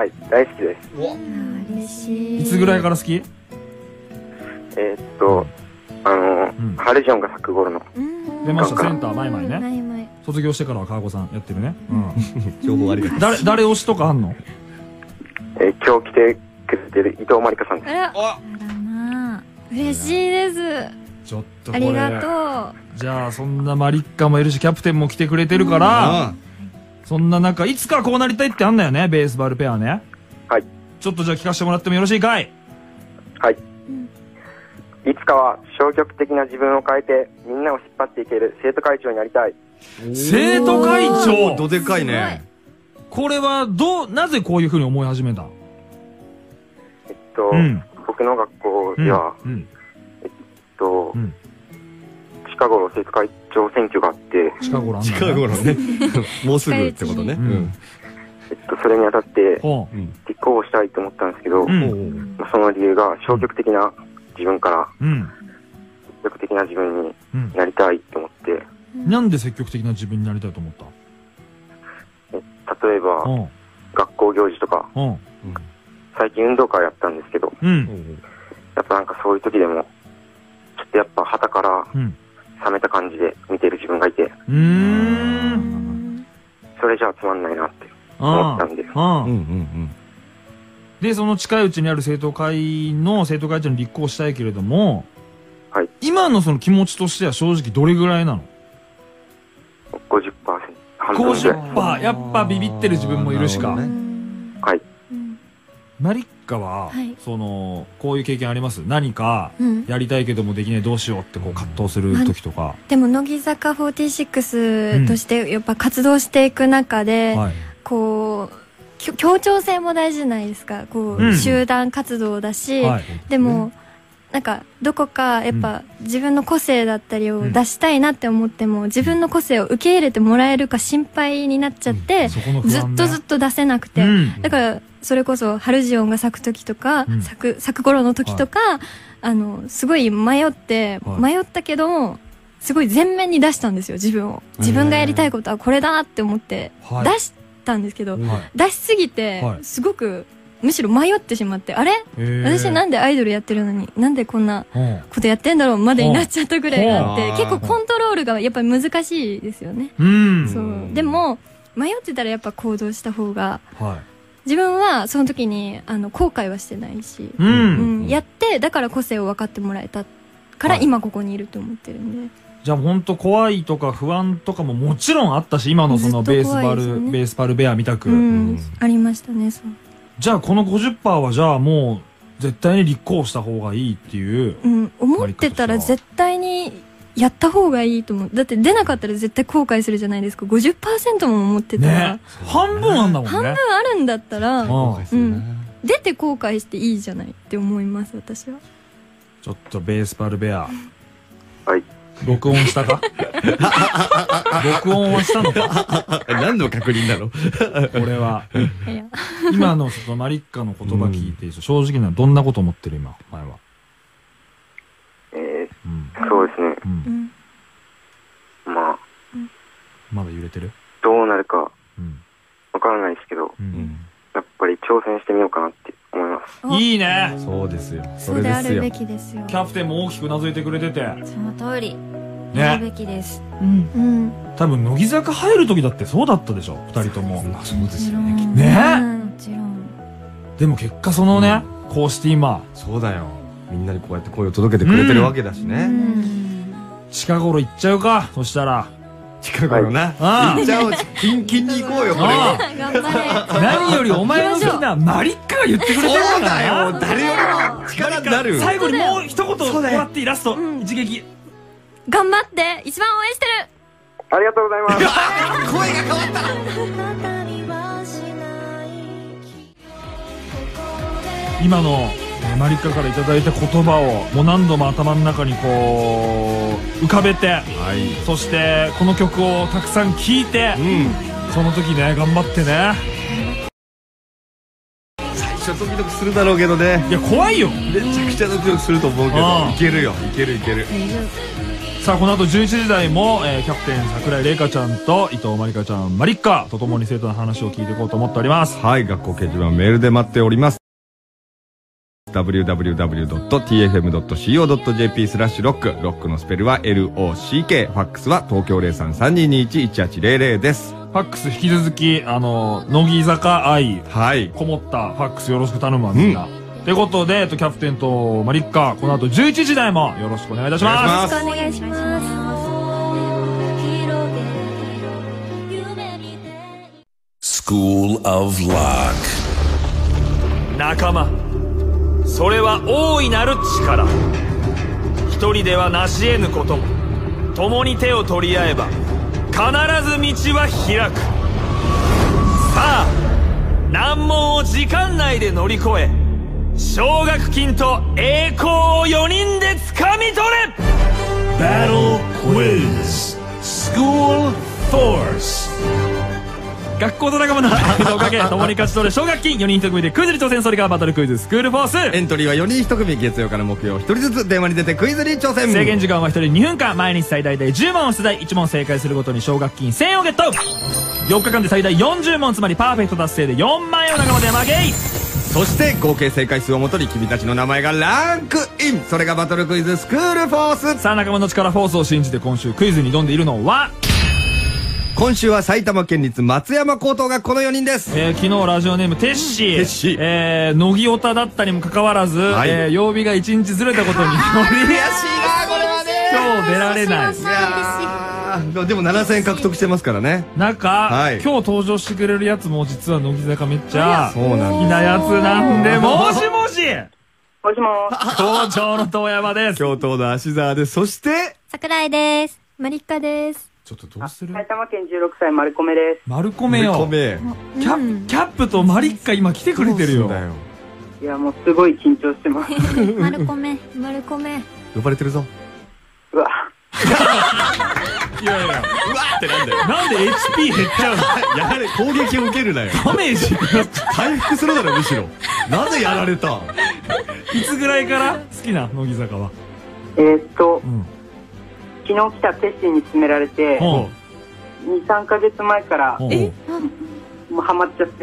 大好きです。 嬉しい。 いつぐらいから好き？ えー、っと、あの、うん、ハルジョンが咲く頃の。 出ました、センター、マイマイね。 マイマイ。 卒業してからは川子さんやってるね。 うん。情報ありがとう。 誰、誰推しとかあんの？ えー、今日来てくれてる伊藤まりかさんです。 あら。あらな。嬉しいです。 ちょっとこれ。 ありがとう。 じゃあ、そんなマリッカもいるし、キャプテンも来てくれてるから、そんな中、いつかこうなりたいってあんだよね、ベースバルペアね。 はい。 ちょっとじゃあ聞かせてもらってもよろしいかい？ はい。いつかは消極的な自分を変えてみんなを引っ張っていける生徒会長になりたい。 生徒会長どでかいね。 これはどう、なぜこういうふうに思い始めた？ えっと、うん、僕の学校では、うんうん、えっと、うん、近頃生徒会長選挙があって、 近頃近頃ね。もうすぐってことね。うんえっと、それにあたって立候補したいと思ったんですけど、うんまあ、その理由が消極的な自分から積極的な自分になりたいと思って、 うん、なんで積極的な自分になりたいと思った？ え例えば、うん、学校行事とか、うん、最近運動会やったんですけど、うん、やっぱなんかそういう時でもちょっとやっぱ旗から冷めた感じで見てる自分がいて、うーんそれじゃあつまんないなって思ったんで。 で、その近いうちにある生徒会の生徒会長に立候補したいけれども、はい、今のその気持ちとしては正直どれぐらいなの？ ごじゅっパーセント。 ごじゅっパーセント。やっぱビビってる自分もいるしか。 はい。 マリッカは、はい、その、こういう経験あります？何か、やりたいけどもできないどうしようってこう葛藤する時とか。 でも、乃木坂フォーティーシックスとしてやっぱ活動していく中で、うんはい、こう、協調性も大事じゃないですか。こう、うん、集団活動だし、はい、でも、うん、なんか、どこか、やっぱ、うん、自分の個性だったりを出したいなって思っても、うん、自分の個性を受け入れてもらえるか心配になっちゃって、うんね、ずっとずっと出せなくて、うん、だから、それこそ、ハルジオンが咲く時とか、うん、咲く、咲く頃の時とか、はい、あの、すごい迷って、はい、迷ったけど、すごい前面に出したんですよ、自分を。自分がやりたいことはこれだって思って、出して、たんですけど、はい、出しすぎて、はい、すごくむしろ迷ってしまって、あれ私なんでアイドルやってるのになんでこんなことやってんだろうまでになっちゃったぐらいがあって結構コントロールがやっぱり難しいですよね。そうでも迷ってたらやっぱ行動した方が、はい、自分はその時にあの後悔はしてないし、うんうん、やってだから個性を分かってもらえたから今ここにいると思ってるんで。 じゃあ本当怖いとか不安とかももちろんあったし、今のそのベースバル、ね、ベースバルベアみたく、うん、 ありましたね。そう。 じゃあこの ごじゅっパーセント はじゃあもう絶対に立候補した方がいいっていう、 うん、思ってたら絶対にやった方がいいと思う。だって出なかったら絶対後悔するじゃないですか。 ごじゅっパーセント も思ってたら、ね、 半分あんだもんね。 半分あるんだったら、うん、出て後悔していいじゃないって思います私は。 ちょっとベースバルベアはい録音したか録音はしたのか何の確認なのこれは今のちょっとマリッカの言葉聞いて、うん、正直などんなこと思ってる今前は。 えーうん、そうですね、うん、まあまだ揺れてるどうなるかわからないですけど、うん、やっぱり挑戦してみようかなって思います。 いいね。 そうですよ。 そうであるべきですよ。 キャプテンも大きくうなずいてくれてて。 その通り。 ね。 やるべきです。 うん。うん。多分乃木坂入る時だってそうだったでしょ。二人とも。 そうですよね。 ね。 もちろん。 でも結果そのね、こうして今。 そうだよ。みんなにこうやって声を届けてくれてるわけだしね。 近頃行っちゃうか。そしたら。 近頃な。行っちゃおう。キンキンに行こうよ、これは。 頑張れ。 何よりお前の好きなマリッカが言ってくれてるからそうだよ。誰よりも力になる。 最後にもう一言もらってイラスト一撃。 頑張って一番応援してる。 ありがとうございます。 声が変わった。 今のマリッカからいただいた言葉をもう何度も頭の中にこう浮かべて、はい、そしてこの曲をたくさん聴いて、うん、その時ね頑張ってね。 ちゃドキドキするだろうけどね。 いや怖いよ。 めちゃくちゃドキドキすると思うけど、いけるよ、いけるいける。 さあこの後じゅういちじ台も、えー、キャプテン桜井玲香ちゃんと伊藤まりかちゃんまりっかとともに生徒の話を聞いていこうと思っております。 はい、学校掲示板メールで待っております。ダブリューダブリューダブリュードットティーエフエムドットシーオードットジェーピー スラッシュロック。ロックのスペルは エルオーシーケー。ファックスは東京 ゼロさん さんにーにーいち いちはちゼロゼロ です。 ファックス引き続きあの乃木坂愛、 はい、 こもったファックスよろしく頼むわみんな。ということで、キャプテンとマリッカ、この後じゅういちじ台もよろしくお願いいたします。 よろしくお願いします。 School of Lock。 仲間、それは大いなる力。一人では成し得ぬことも共に手を取り合えば必ず道は開く。さあ難問を時間内で乗り越え奨学金と栄光をよにんで掴み取れ。 Battle Quiz School Force。 学校と仲間の愛のおかげ共に勝ち取る奨学金。よにんひと組でクイズに挑戦。それがバトルクイズスクールフォース。 エントリーはよにんひと組。月曜から木曜ひとりずつ電話に出てクイズに挑戦。 制限時間はひとりにふんかん。毎日最大でじゅうもんを出題。いちもん正解するごとに奨学金せんえんをゲット。よっかかんで最大よんじゅうもん、つまりパーフェクト達成でよんまんえんを仲間で負け。 そして合計正解数をもとに君たちの名前がランクイン。それがバトルクイズスクールフォース。 さあ仲間の力フォースを信じて今週クイズに挑んでいるのは、 今週は埼玉県立松山高等学校のよにんです。 えー、昨日ラジオネームテッシー、 テッシー、 えー、乃木オタだったにもかかわらず、はい、えー、曜日がいちにちずれたことに悔しいなこれはね。今日出られない。いやでもななせんえん獲得してますからね。 なんか、はい、今日登場してくれるやつも実は乃木坂めっちゃ好きなやつなんで、もしもしもしもー校長の遠山です。 教頭の芦沢です。そして桜井です。 まりっかです。 ちょっとどうする？ 埼玉県じゅうろくさい丸米です。 丸米よ。 丸米。 キャップ、キャップとマリッカ今来てくれてるよ。 いやもうすごい緊張してます。 丸米、 丸米。 呼ばれてるぞ。 うわ。 いやいや、うわってなんだよ。 なんで エイチピー 減っちゃうの？ やはり攻撃を受けるなよ。 ダメージ回復するだろむしろ。なぜやられた？ いつぐらいから好きな乃木坂は？ えーっと、うん、昨日来たテッシーに勧められてにさんかげつまえからえもうハマっちゃって。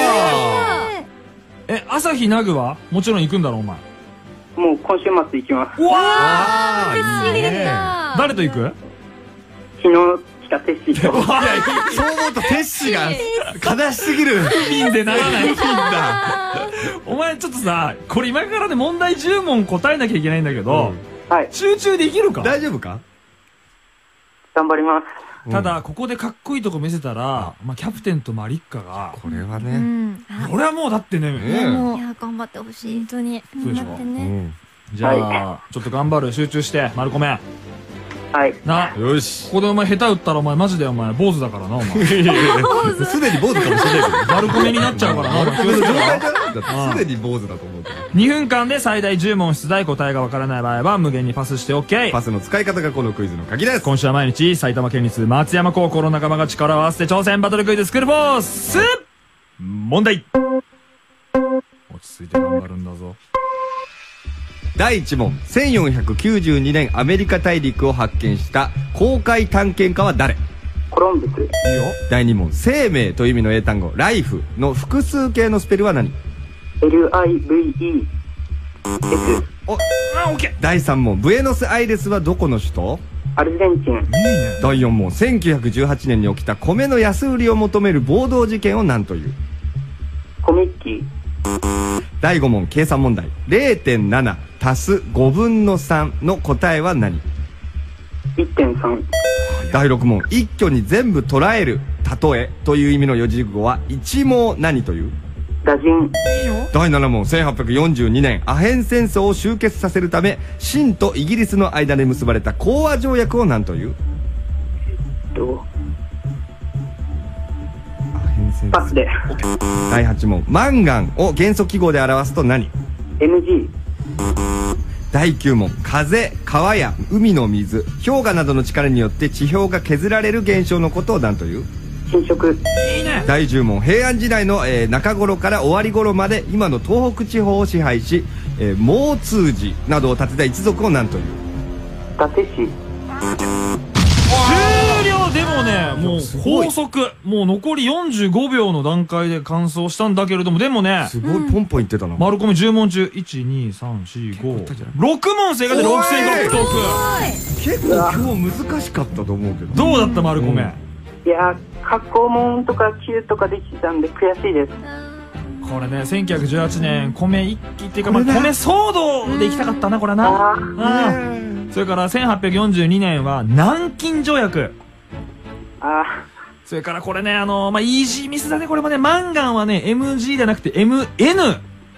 え、朝日奈ぐはもちろん行くんだろお前。 もう今週末行きます。 うわー嬉しいな。誰と行く？ 昨日来たテッシーと。 そう思うとテッシーが悲しすぎる。 不憫でならない。お前ちょっとさ、これ今からで問題じゅうもん答えなきゃいけないんだけど、 はい、 集中できるか？ 大丈夫か？ 頑張ります。 ただここでかっこいいとこ見せたら、まあキャプテンとマリッカがこれはね、 俺はもうだってね、 いや頑張ってほしい。本当に頑張ってね。じゃあちょっと頑張る。集中して丸米。 はい。 な、 よし。 ここでお前下手打ったらお前マジでお前坊主だからなお前。 すでに坊主かもしれないけど。 丸米になっちゃうからな。 丸米の状態じゃないんだって。すでに坊主だと思うから。 にふんかんで最大じゅうもん出題。答えがわからない場合は無限にパスして オーケー。 パスの使い方がこのクイズの鍵です。 今週は毎日埼玉県立松山高校の仲間が力を合わせて挑戦。バトルクイズスクールフォース。問題。落ち着いて頑張るんだぞ。 だいいち問。せんよんひゃくきゅうじゅうにねんアメリカ大陸を発見した航海探検家は誰？ コロンブス。いいよ。 だいに問。生命という意味の英単語ライフの複数形のスペルは何？ エルアイブイイーエス。 お、あ、オッケー。だいさん問。ブエノスアイレスはどこの首都？ アルゼンチン。 だいよん問。せんきゅうひゃくじゅうはちねんに起きた米の安売りを求める暴動事件を何という？ コミッキー。 だいご問。計算問題。 れいてんなな 足すごぶんのさんの答えは何？ いってんさん。 だいろく問。一挙に全部捉える例えという意味の四字熟語は一網何という？ 打尽。 だいなな問。せんはっぴゃくよんじゅうにねんアヘン戦争を終結させるため清とイギリスの間で結ばれた講和条約を何という？ どうパスで。 だいはち問。マンガンを元素記号で表すと何？ エムジー。 だいきゅう問。風、川や海の水、氷河などの力によって地表が削られる現象のことを何という？ 新色。 いいね。 大十門、平安時代の、えー、中頃から終わり頃まで今の東北地方を支配し、えー、毛通寺などを建てた一族を何という？ 伊達市。 終了。でもね、もう法則、もう残りよんじゅうごびょうの段階で完走したんだけれども、でもね、 すごいポンポンいってたな。 丸込みじゅう問中、いち、に、さん、よん、ご、ろく問正解でろくせん獲得。 結構今日難しかったと思うけど。 どうだった丸込め？ いやー、格好問とか級とかできてたんで悔しいです。 これね、せんきゅうひゃくじゅうはちねん米一揆っていうか、まあ、米騒動で行きたかったな、これな。それからせんはっぴゃくよんじゅうにねんは南京条約。 あそれからこれね、あのー、まあ、イージーミスだね、これもね、マンガンはね、エムジー じゃなくて エムエヌ。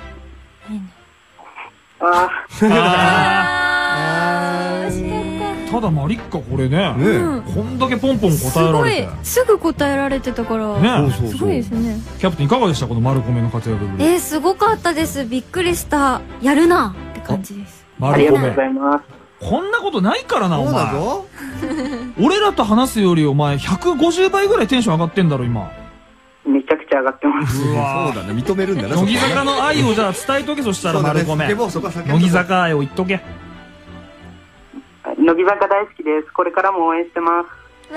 ああただマリッカこれね、こんだけポンポン答えられてすぐ答えられてたからね、すごいですね。 キャプテンいかがでした、この丸米の活躍ぶり？ えー、すごかったです。びっくりした。やるなって感じです。 ありがとうございます。 こんなことないからな、お前。俺らと話すよりお前ひゃくごじゅうばいぐらいテンション上がってんだろ今。 めちゃくちゃ上がってます。 うわそうだね、認めるんだな。 乃木坂の愛をじゃあ伝えとけ。そしたら丸米、乃木坂愛を言っとけ。 乃木坂大好きです。これからも応援してます。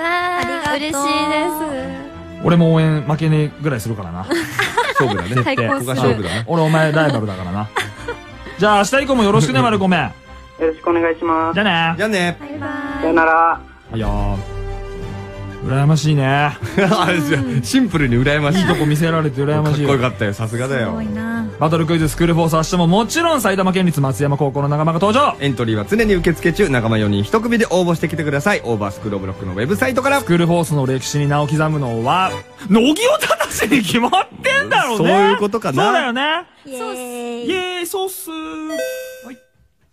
わあ、嬉しいです。 俺も応援負けねえぐらいするからな。 勝負だね。 最高っす。 勝負だね。 俺お前ライバルだからな。じゃあ明日以降もよろしくね、丸米。 よろしくお願いします。 じゃあね。 じゃあね。 バイバイ。 さよなら。 いやー、羨ましいね。 シンプルに羨ましい。 いいとこ見せられて羨ましい。 かっこよかったよ、さすがだよ。 すごいな。 バトルクイズスクールフォース、明日ももちろん埼玉県立松山高校の仲間が登場。 エントリーは常に受付中。仲間よにん一組で応募してきてください。オーバースクールオブロックのウェブサイトから。 スクールフォースの歴史に名を刻むのは乃木を正しに決まってんだろうね。 そういうことかな。 そうだよね。 イエーイ。 イエーイ、そうっすー。はい。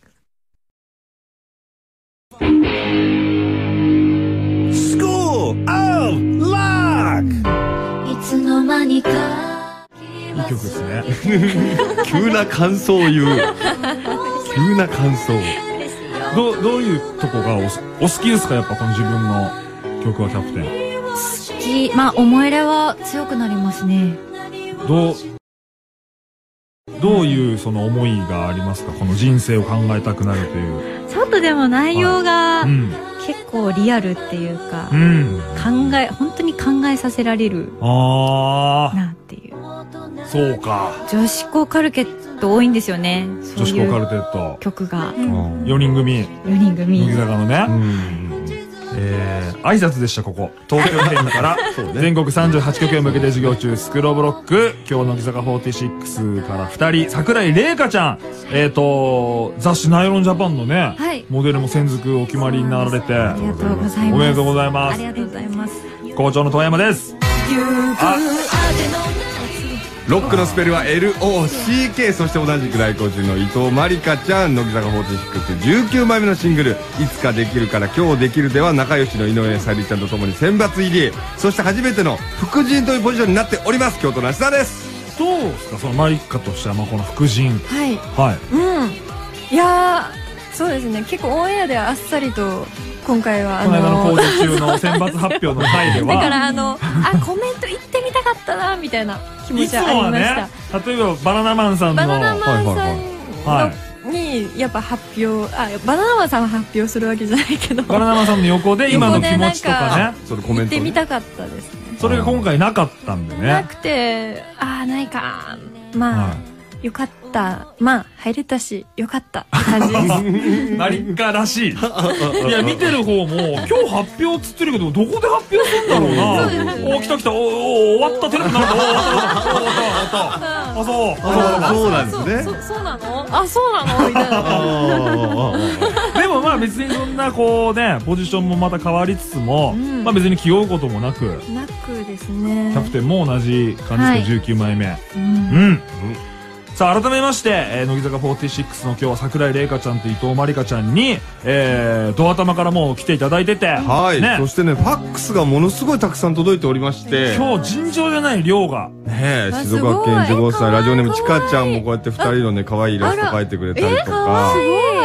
School of Lock! いつの間にかいい曲ですね。 急な感想を言う。急な感想。 どう、どういうとこがお、お好きですか、やっぱこの自分の曲は、キャプテン。 好き。まあ、思い入れは強くなりますね。 どう、どういうその思いがありますか、この人生を考えたくなるという。 ちょっとでも内容が、 うん、 結構リアルっていうか、 うん、 考え、本当に考えさせられるあなっていう。 そうか。 女子高カルテット多いんですよね。 女子高カルテット曲がよにん組、 よにん組、 乃木坂のね、えー、挨拶でした。ここ東京県から全国さんじゅうはちきょくへ向けて授業中、スクローブロック。今日乃木坂フォーティシックスからふたり、桜井玲香ちゃん、えーと雑誌ナイロンジャパンのね、はい、モデルも専属お決まりになられて、 ありがとうございます。 おめでとうございます。 ありがとうございます。 校長の遠山です。あ、 ロックのスペルは エルオーシーケー。 そして同じく来校中の伊藤まりかちゃん、乃木坂フォーティシックスじゅうきゅうまいめのシングル「いつかできるから今日できる」では仲良しの井上沙莉ちゃんとともに選抜入り、そして初めての副陣というポジションになっております。京都の芦田です。 どうですか、そのまりかとしては、まあ、この副陣。 はいはい、 うん、いやー、そうですね、結構オンエアではあっさりと今回はあのー、 この間の講義中の選抜発表の回ではだからあのあコメント言ってみたかったなみたいな気持ちはありました。 いつもはね、例えばバナナマンさんのバナナマンさんにやっぱ発表、あ、バナナマンさんは発表するわけじゃないけど、 バナナマンさんの横で今の気持ちとかね、 それコメント言ってみたかったですね。 それが今回なかったんでね。 なくて、ああないか、まあ、はい、よかった、まあ入れたしよかったって感じです。 マリッカらしい。いや、見てる方も今日発表っつってるけど、どこで発表するんだろうな。お、来た来た、おお、終わった、テレビなんだ、お終わった終わった終わった。あ、そう、 そうなんですね。 そうなの、あ、そうなのみたいな。 でもまあ別にそんなこうね、ポジションもまた変わりつつも、まあ別に気負うこともなく、 なくですね。 キャプテンも同じ感じですか、じゅうきゅうまいめ。うん。さあ改めまして、えー、乃木坂フォーティシックスの今日は桜井玲香ちゃんと伊藤まりかちゃんに、えー、ドア玉からもう来ていただいてて、 はい、ね、そしてねファックスがものすごいたくさん届いておりまして、 今日尋常じゃない量がねえ、静岡県じゅうごさいラジオネームちかちゃんもこうやってふたりのね可愛いイラスト描いてくれたりとか、 すごい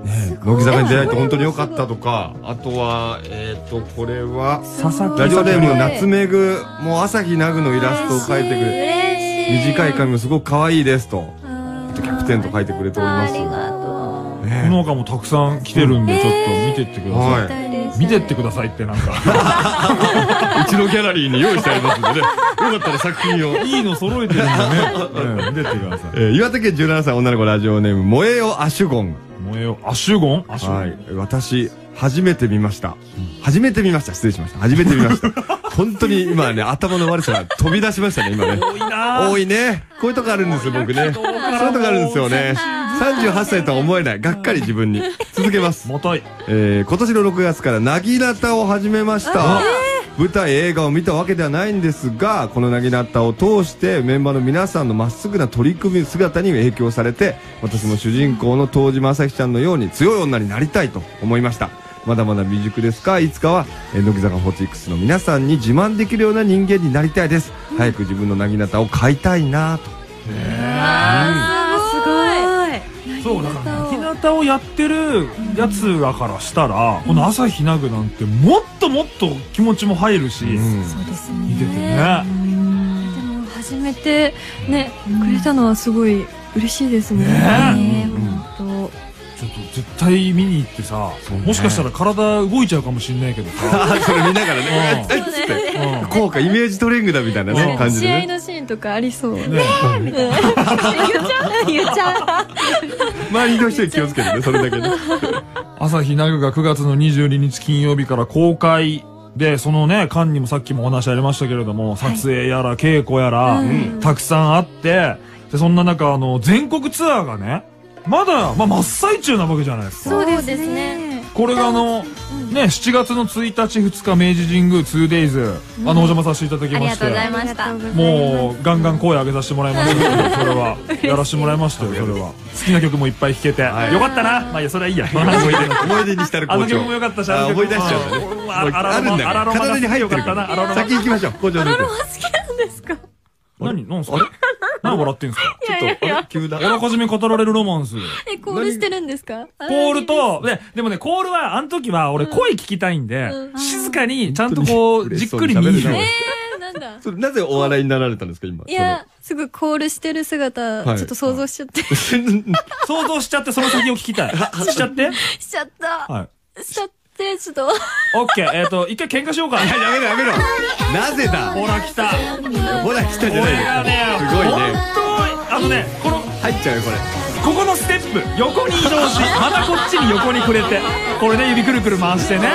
乃木坂に出会えて本当に良かったとか、あとはえっとこれはラジオネーム夏めぐ、もう朝日奈ぐのイラストを描いてくれ、短い髪もすごく可愛いですと、あとキャプテンと書いてくれております。 ありがとう。 この他もたくさん来てるんで、ちょっと見てってください。見てってくださいってなんかうちのギャラリーに用意してありますんでね、よかったら作品をいいの揃えてるんでね、見てってください。 岩手県じゅうななさい女の子ラジオネーム萌えよアシュゴン。 萌えよアシュゴン。 はい、私初めて見ました。初めて見ました。失礼しました。初めて見ました。本当に今ね、頭の悪さが飛び出しましたね、今ね。 多いな。 多いね。こういうとこあるんですよ、僕ね。そういうとこあるんですよね。さんじゅうはっさいとは思えない。がっかり自分に。続けます。 もとい。 えー、今年のろくがつからなぎなたを始めました。舞台、映画を見たわけではないんですが、このなぎなたを通してメンバーの皆さんのまっすぐな取り組み姿に影響されて、私も主人公の東島朝日ちゃんのように強い女になりたいと思いました。まだまだ未熟ですが、いつかは、えー、乃木坂フォーティーシックスの皆さんに自慢できるような人間になりたいです。うん、早く自分のなぎなたを買いたいなと。 あー、すごい。そうだから、なぎなたをやってるやつらからしたら、この朝日奈ぐなんてもっともっと気持ちも入るし、そうですね。 見ててね。 でも初めてねくれたのはすごい嬉しいですね。 ね、本当。ちょっと絶対見に行ってさ、もしかしたら体動いちゃうかもしれないけどさ、 それ見ながらね、えっつって効果イメージトレーニングだみたいなね感じで、 試合のシーンとかありそうね。みたいな。言っちゃう言っちゃう。 周りの人に気をつけてね、それだけね。 朝日奈ぐがくがつのにじゅうににち金曜日から公開で、そのね間にもさっきもお話ありましたけれども、撮影やら稽古やらたくさんあって、でそんな中あの全国ツアーがねまだ、まあ、真っ最中なわけじゃないですか。 そうですね。 これがあの、ね、しちがつのついたちふつか明治神宮 ツーデイズ、あのお邪魔させていただきまして、 ありがとうございました。 もうガンガン声上げさせてもらいましたけど、それはやらせてもらいましたよ。それは好きな曲もいっぱい弾けてよかったな。まあいや、それはいいや。思い出にしたる校長、 あの曲もよかったし、あの曲思い出しちゃうね。あるんだから体に入ってるから。先行きましょう。校長アラロマ好きなんですか。 何なんすか。何笑ってんすか。 ちょっと、あれ急だ。 あらかじめ語られるロマンス。 え、コールしてるんですか。 コールと、で、でもね、コールは、あの時は、俺声聞きたいんで、静かに、ちゃんとこう、じっくり見る。 えー、なんだ。 それ、なぜお笑いになられたんですか、今。 いや、すぐコールしてる姿、ちょっと想像しちゃって。 想像しちゃって、その先を聞きたい。しちゃってしちゃった。 はい。 しちゃって、ちょっと。 オッケー、えっと、一回喧嘩しようか。 やめろやめろ。なぜだ。 ほら来た。 ほら来たじゃないよ。すごいね。 本当、あのね、この、 入っちゃうよ、これ。 ここのステップ、横に移動し、またこっちに横にくれて、これね、指くるくる回してね。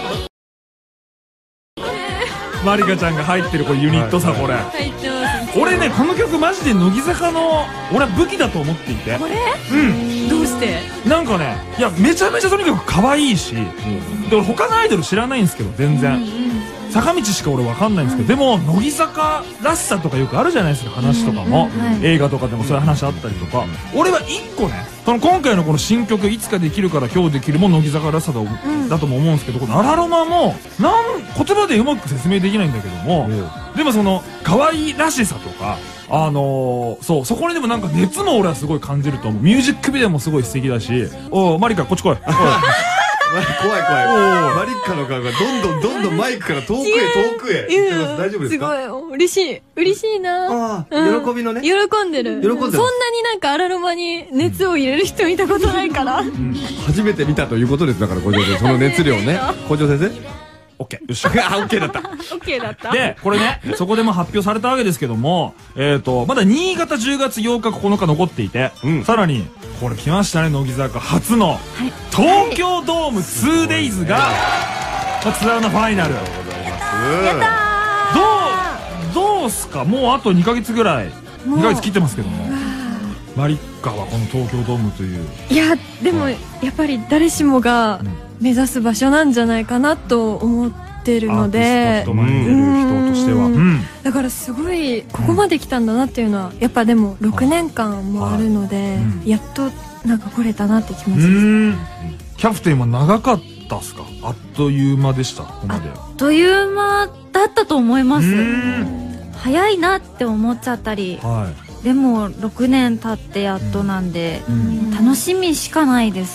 まりかちゃんが入ってるこれユニットさ、これ。 入ってます。 俺ね、この曲マジで乃木坂の、俺は武器だと思っていて。 これ？ うん。 どうして？ なんかね、いや、めちゃめちゃとにかく可愛いし、で、俺他のアイドル知らないんですけど、全然。坂道しか俺わかんないんですけど、でも、乃木坂らしさとかよくあるじゃないですか、話とかも。映画とかでもそういう話あったりとか。俺は一個ね、その今回のこの新曲、いつかできるから今日できるも乃木坂らしさだだとも思うんですけど、このアラロマも、なん、言葉でうまく説明できないんだけども、でもその、可愛いらしさとか、あのー、そう、そこにでもなんか熱も俺はすごい感じると思う。ミュージックビデオもすごい素敵だし、おう、マリカ、こっち来い。 怖い怖い。マリッカの顔がどんどんどんどんマイクから遠くへ遠くへ行ってます。大丈夫ですか？ すごい嬉しい嬉しいな。 喜びのね。 喜んでる。 喜んでる。 そんなになんかアラロマに熱を入れる人見たことないから。 初めて見たということです。だから校長先生、その熱量ね。校長先生。 オッケー。よし。 あ、オッケーだった。 オッケーだった。 で、これね、そこでも発表されたわけですけども、えっと、まだ新潟じゅうがつようかここのか残っていて、さらに、これ来ましたね、乃木坂初の、東京ドーム ツーデイズ が、ツアーのファイナル。 ありがとうございます。 やったー。どう、どうすか？もうあとにかげつぐらい、にかげつ切ってますけども。マリッカはこの東京ドームという。 いや、でも、やっぱり誰しもが目指す場所なんじゃないかなと思ってるので。 人前に出る人としては。 だからすごい、ここまで来たんだなっていうのは、やっぱでもろくねんかんもあるので、やっとなんか来れたなって気持ちです。 キャプテンは長かったっすか？あっという間でした、ここまで。 あっという間だったと思います。早いなって思っちゃったり。はい。でもろくねん経ってやっとなんで、うん、楽しみしかないです。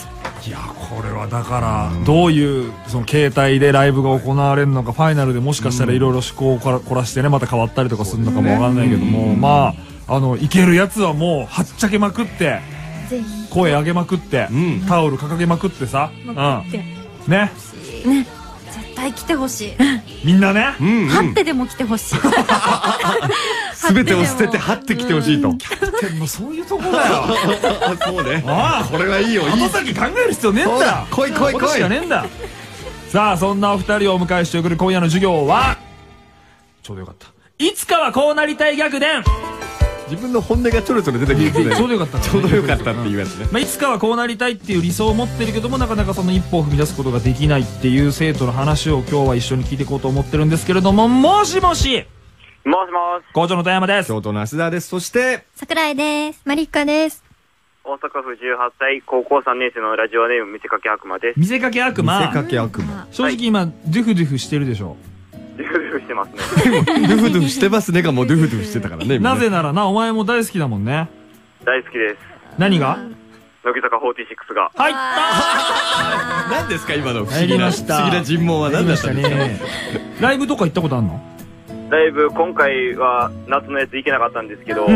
いやこれはだからどういうその形態でライブが行われるのか、ファイナルでもしかしたらいろいろ趣向を凝らしてねまた変わったりとかするのかもわかんないけども、まああのいけるやつはもうはっちゃけまくって声上げまくってタオル掲げまくってさ、うんねね絶対来てほしい。 みんなねはってでも来てほしい。 全てを捨ててはってきてほしいと。 キャプテンのそういうとこだよ。 そうね。 ああこれはいいよ。 後先考える必要ねえんだ。 来い来い来い。 しかねえんだ。さあそんなお二人をお迎えして送る今夜の授業はちょうどよかった。いつかはこうなりたい逆伝。 自分の本音がちょろちょろ出てくる。 ちょうどよかった。 ちょうどよかったっていうやつね。 まあいつかはこうなりたいっていう理想を持ってるけどもなかなかその一歩を踏み出すことができないっていう生徒の話を今日は一緒に聞いていこうと思ってるんですけれども、もしもし。 もしもし。 校長の田山です。 京都の芦田です。そして桜井です。 マリカです。 大阪府じゅうはっさい高校さんねん生のラジオネーム見せかけ悪魔です。 見せかけ悪魔。 見せかけ悪魔。 正直今、はい、ドゥフドゥフしてるでしょ。 ドゥフドゥフしてますね。 ドゥフドゥフしてますねがもうドゥフドゥフしてたからね。 なぜならな、お前も大好きだもんね。 大好きです。 何が？ 乃木坂フォーティーシックスが。 入ったー。何ですか今の不思議な不思議な尋問は何だったんですかね。 ライブとか行ったことあるの？ ライブ今回は夏のやつ行けなかったんですけど、うん、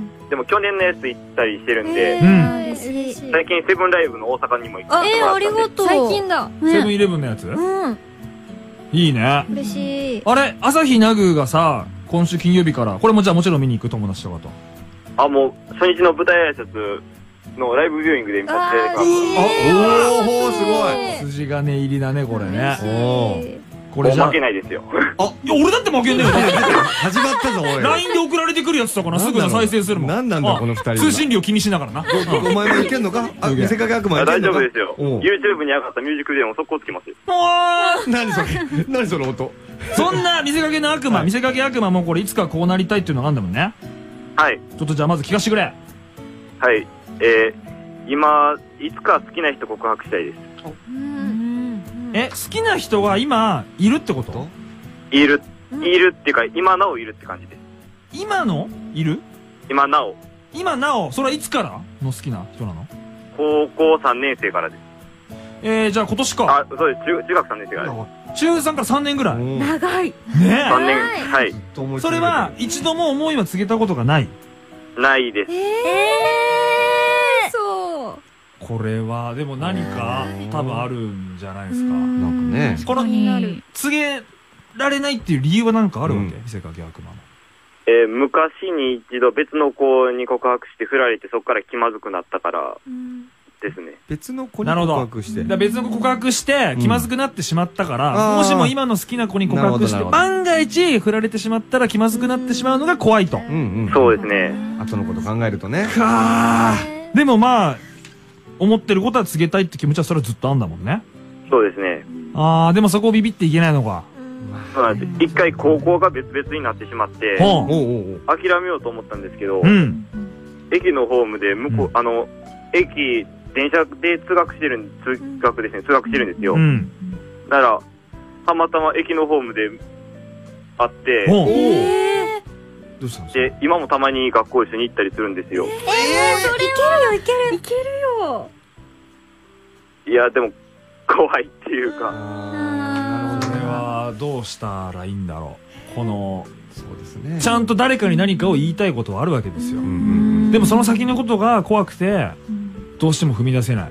でも去年のやつ行ったりしてるんで、 うん、 最近セブンライブの大阪にも行ってもらったんで。 えー、ありがとう。 最近だ。 セブンイレブンのやつ？ うん。 いいね。 嬉しい。 あれ、朝日奈具がさ、今週金曜日から、これもじゃあもちろん見に行く友達とかと。 あ、もう初日の舞台挨拶のライブビューイングで見させていただきます。 あ、おお、すごい。筋金入りだね、これね。 おお。これじゃ負けないですよ。 あ、いや俺だって負けんねえよ。 始まったぞ、おい。 ライン で送られてくるやつとかな、すぐ再生するもん。 なんなんだ、この二人。 通信料気にしながらな。 お前もいけんのか？あ、見せかけ悪魔いけんのか？ 大丈夫ですよ。YouTube に上がったミュージックビデオも速攻つきますよ。 何それ？何その音？ そんな見せかけの悪魔、見せかけ悪魔もこれいつかこうなりたいっていうのがあるんだもんね。 はい。 ちょっとじゃあまず聞かせてくれ。 はい。えー、今、いつか好きな人告白したいです。 え、好きな人が今、いるってこと？ いる。いるっていうか、今なおいるって感じです。 今のいる？ 今なお。 今なお、それはいつからの好きな人なの？ 高校さんねん生からです。 えー、じゃあ今年か。 あ、そうです。中、中学さんねん生からです。 中さんからさんねんぐらい。 長い。 ねえ。 さんねん、はい。 それは、一度も思いは告げたことがない？ ないです。 えー、そう。 これは、でも何か、多分あるんじゃないですか。 なんかね。 この、告げられないっていう理由は何かあるわけ？見せかけ悪魔の。 えー、昔に一度別の子に告白して振られてそこから気まずくなったからですね。 別の子に告白して。 だ別の子告白して気まずくなってしまったから、もしも今の好きな子に告白して万が一振られてしまったら気まずくなってしまうのが怖いと。 そうですね。 後のこと考えるとね。 かー。でもまあ、思ってることは告げたいって気持ちはそれはずっとあんだもんね。 そうですね。 あー、でもそこをビビっていけないのか。 そうなんです。一回高校が別々になってしまって、諦めようと思ったんですけど、うん、駅のホームで向こう、うん、あの、駅、電車で通学してるん、通学ですね、通学してるんですよ。うん、だから、たまたま駅のホームで会って、 えー、どうしたんですか？ で、今もたまに学校一緒に行ったりするんですよ。 えー、それいけるよ、いける、いけるよ。 いや、でも、怖いっていうか。 どうしたらいいんだろう。このそうですね。 ちゃんと誰かに何かを言いたいことはあるわけですよ。でもその先のことが怖くてどうしても踏み出せない。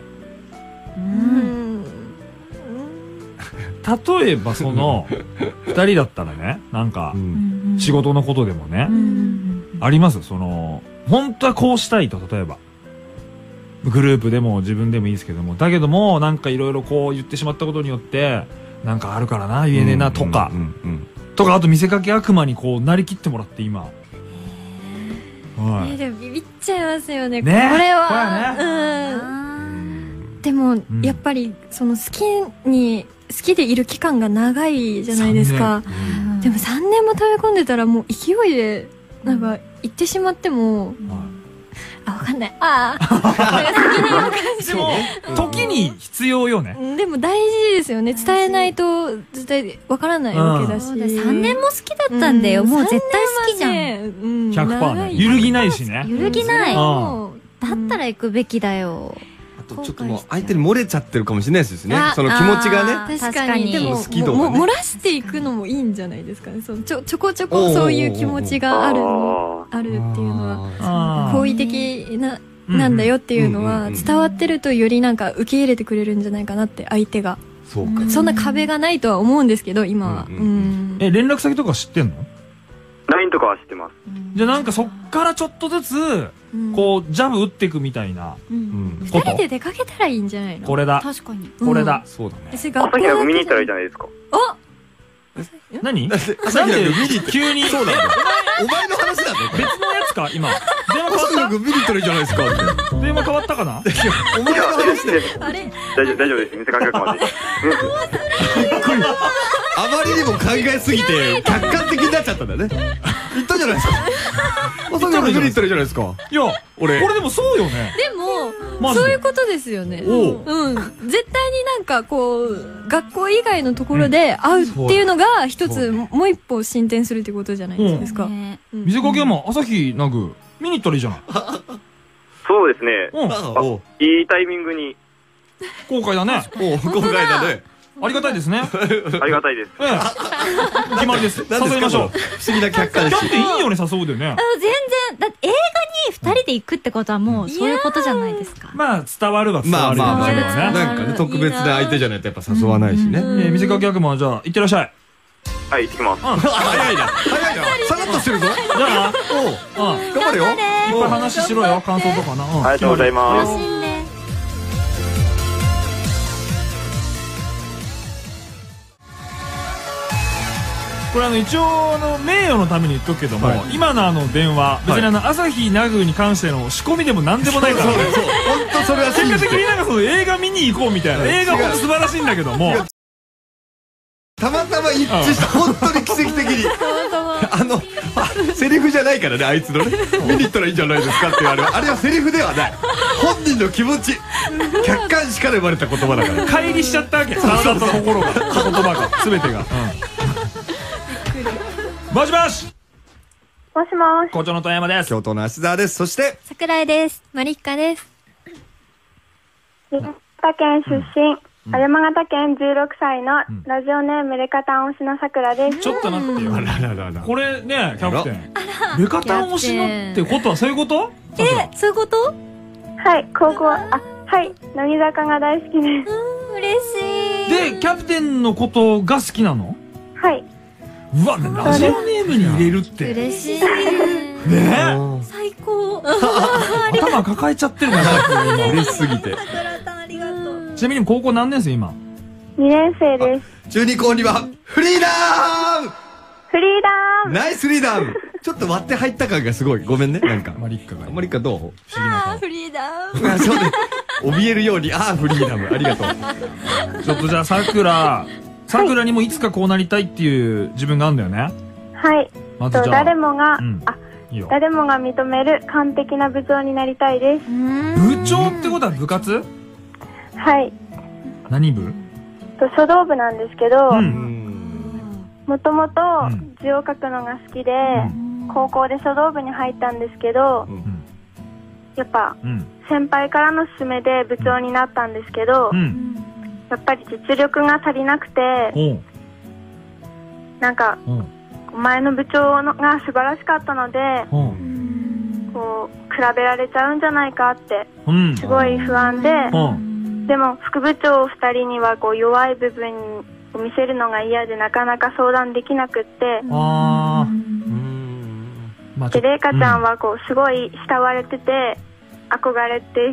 例えばそのふたりだったらね、なんか仕事のことでもねあります。その本当はこうしたいと、例えばグループでも自分でもいいですけども、だけどもなんかいろいろこう言ってしまったことによってなんかあるからな、言えねえなとかとか、あと見せかけ悪魔にこうなりきってもらって今。 はい。でもビビっちゃいますよね。これは。うん。でもやっぱりその好きに好きでいる期間が長いじゃないですか。でもさんねんも食べ込んでたらもう勢いでなんか行ってしまっても。あ、わかんない。ああ。責任を感じて。でも、時に必要よね。 でも大事ですよね。伝えないと絶対わからないわけだし。さんねんも好きだったんだよ。もう絶対好きじゃん。 ひゃくパーセントね。揺るぎないしね。 揺るぎない。だったら行くべきだよ。 とちょっともう相手に漏れちゃってるかもしれないですね。その気持ちがね。 確かに。でも好き度がね漏らしていくのもいいんじゃないですかね。そのちょちょこちょこそういう気持ちがあるあるっていうのは好意的ななんだよっていうのは伝わってるとよりなんか受け入れてくれるんじゃないかなって相手が。 そうか。 そんな壁がないとは思うんですけど今は。 え連絡先とか知ってんの？ ライン とかは知ってます。 じゃあなんかそっからちょっとずつこうジャブ打っていくみたいな二人で出かけたらいいんじゃないの？ これだ。 確かに。 これだ。 そうだね。 朝日は見に行ったらいいじゃないですか。 あ何？なんで朝日は見に急にそうなんだ。お前の話なんだよ。 別のやつか今。電話変わった？ 見に行ったらいいじゃないですかって。 電話変わったかな？ お前の話で。 あれ？ 大丈夫大丈夫です。店価格まで。 あまりにも考えすぎて客観的になっちゃったんだね。言ったじゃないですか。朝日は見に行ったらいいじゃないですか。 いや、 俺。 これでもそうよね。 でもそういうことですよね。うん。絶対になんかこう学校以外のところで会うっていうのが一つもう一歩進展するってことじゃないですか。 水かけ山朝日ナグ見に行ったらいいじゃない。 そうですね。いいタイミングに。 後悔だね。 後悔だね。 ありがたいですね。 ありがたいです。 ええ。決まりです。誘いましょう。 不思議な客観視。 キャプテンいいよね、誘うでね。 あ全然。だって映画に二人で行くってことはもうそういうことじゃないですか。 まあ、伝わるは伝わる。 まあまあまあ。なんかね、特別な相手じゃないとやっぱ誘わないしね。 え、水かけ悪魔はじゃあ、行ってらっしゃい。 はい、行ってきます。 早いな。早いな。さらっとしてるぞ。 じゃあ、 おう。頑張れよ。 いっぱい話しろよ、感想とかな。 ありがとうございます。 これあの一応あの名誉のために言っとくけども、今のあの電話別にあの朝日奈宮に関しての仕込みでも何でもないからね。 そう本当それは結果的になんかその映画見に行こうみたいな、映画本当素晴らしいんだけどもたまたま一致した。本当に奇跡的にあのセリフじゃないからね、あいつのね。見に行ったらいいんじゃないですかって言われる。あれはセリフではない、本人の気持ち、客観視から生まれた言葉だから。 乖離しちゃったわけ。体と心が、言葉が全てが。もしもし。 もしもし。 校長の富山です。 京都の芦沢です。そして桜井です。マリッカです。 山形県出身、うん、山形県じゅうろくさいのラジオネームレカタン推しの桜です。 ちょっと待ってよ。あらららら。これね、キャプテン。レカタン推しのってことはそういうこと？ え、そういうこと？ はい、高校、あ、はい、乃木坂が大好きです。 うん、嬉しい。 で、キャプテンのことが好きなの？ はい。 うわ、ラジオネームに入れるって。 嬉しい。 ねえ。 最高。 頭抱えちゃってるな、今。 嬉しすぎて。 ちなみに高校何年生今？ にねん生です。 中二高にはフリーダーム。 フリーダーム。 ナイスフリーダーム。ちょっと割って入った感がすごい。ごめんね、なんか。 マリッカが。 マリッカどう？不思議な顔。 フリーダーム。 そうね。怯えるように、ああ、フリーダーム。ありがとう。 ちょっとじゃあ、さくら。さくらにもいつかこうなりたいっていう自分があるんだよね。 はい。 まずじゃあ誰もが、あ、誰もが認める完璧な部長になりたいです。 部長ってことは部活？ はい。 何部？ 書道部なんですけど、もともと字を書くのが好きで、高校で書道部に入ったんですけど、やっぱ先輩からの勧めで部長になったんですけど、やっぱり実力が足りなくて、なんか前の部長のが素晴らしかったので、こう比べられちゃうんじゃないかってすごい不安で、でも副部長ふたりにはこう弱い部分を見せるのが嫌でなかなか相談できなくって、でレイカちゃんはこうすごい慕われてて憧れて、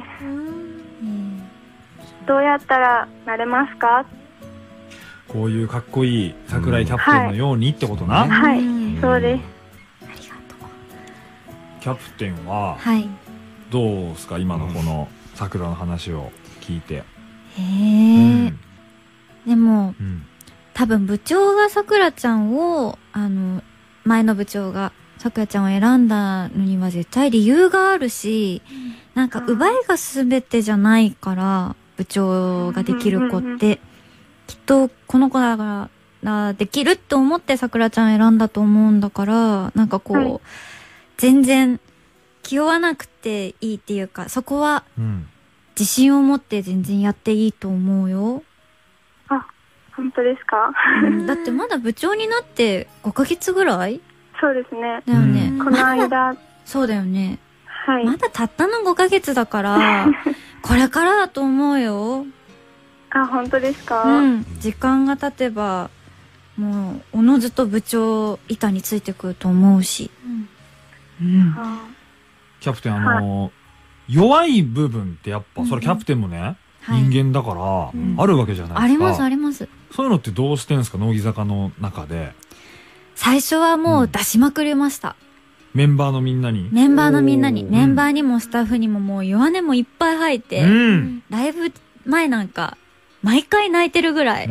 どうやったらなれますか？ こういうかっこいい桜井キャプテンのようにってことな。 はい、そうです。 ありがとう。 キャプテンは、 はい、 どうですか今のこの桜の話を聞いて。 へえ。でも、多分部長が桜ちゃんを、あの、前の部長が桜ちゃんを選んだのには絶対理由があるし、なんか奪いが全てじゃないから、部長ができる子ってきっとこの子だからできるって思ってさくらちゃん選んだと思うんだから、なんかこう、はい、全然気負わなくていいっていうか、そこは自信を持って全然やっていいと思うよ。 あ、本当ですか？ だってまだ部長になってごかげつぐらい？ そうですね。 だよね。 この間。 そうだよね。 はい。 まだたったのごかげつだから、これからだと思うよ。 あ、本当ですか？ うん。時間が経てば、もう、おのずと部長板についてくると思うし。うん。うん。 キャプテン、あのー、弱い部分ってやっぱ、それキャプテンもね、うん、人間だから、うん、あるわけじゃないですか。 あります、あります。 そういうのってどうしてんすか、乃木坂の中で。 最初はもう出しまくりました。 メンバーのみんなにメンバーのみんなに。メンバーにもスタッフにももう弱音もいっぱい入って、うん、ライブ前なんか、毎回泣いてるぐらい。うん、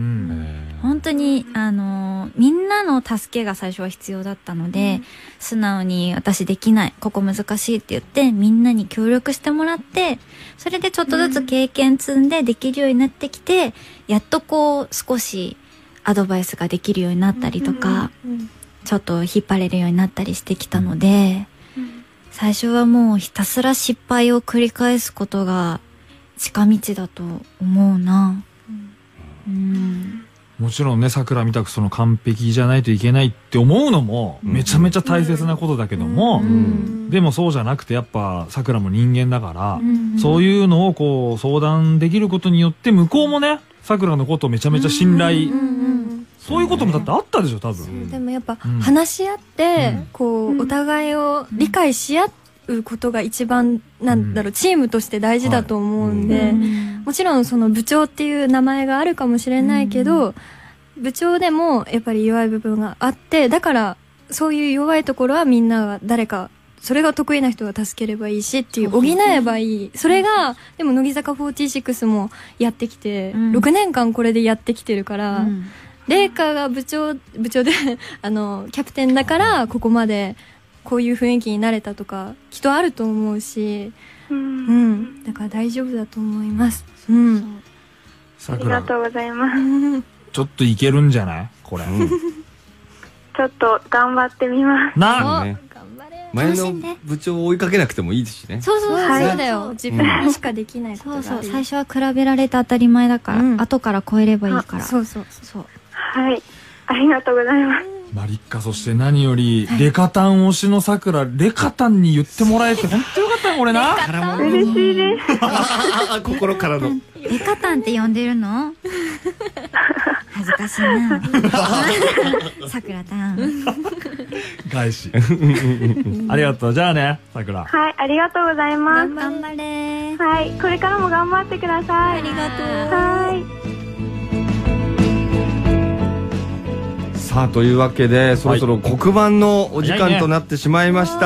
本当に、あのー、みんなの助けが最初は必要だったので、うん、素直に私できない、ここ難しいって言って、みんなに協力してもらって、それでちょっとずつ経験積んでできるようになってきて、やっとこう、少しアドバイスができるようになったりとか、うんうん、ちょっと引っ張れるようになったりしてきたので、うん、最初はもうひたすら失敗を繰り返すことが近道だと思うな。うん、 もちろんね、桜みたくその完璧じゃないといけないって思うのもめちゃめちゃ大切なことだけども、うん、でもそうじゃなくてやっぱ桜も人間だから、うん、そういうのをこう相談できることによって向こうもね、桜のことをめちゃめちゃ信頼、そういうこともだってあったでしょ、多分。 でもやっぱ話し合って、うん、こうお互いを理解し合うことが一番なんだろう、チームとして大事だと思うんで、はい、もちろんその部長っていう名前があるかもしれないけど、うん、部長でもやっぱり弱い部分があって、だからそういう弱いところはみんなが誰かそれが得意な人が助ければいいしっていう、補えばいい。それがでも乃木坂フォーティーシックスもやってきて、うん、ろくねんかんこれでやってきてるから、うん、レイカが部長部長であのキャプテンだからここまでこういう雰囲気になれたとかきっとあると思うし、うん、うん、だから大丈夫だと思います。うん。 ありがとうございます。 ちょっといけるんじゃないこれ。うん、 ちょっと頑張ってみます。 な、 ね、前の部長を追いかけなくてもいいですしね。 そうそうそう、はい、そうだよ。自分にしかできないことがある。 そうそう、最初は比べられて当たり前だから、うん、後から超えればいいから。 そうそうそう。 はい、ありがとうございます。 マリッカ、そして何より、レカタン推しの桜、レカタンに言ってもらえて本当よかったよ、俺な。 嬉しいです。 心からの。 レカタンって呼んでるの？恥ずかしいな。桜タン。 返し。ありがとう。じゃあね、桜。 はい、ありがとうございます。 頑張れ。 はい、これからも頑張ってください。 ありがとう。 はい。 さあ、というわけでそろそろ黒板のお時間となってしまいました。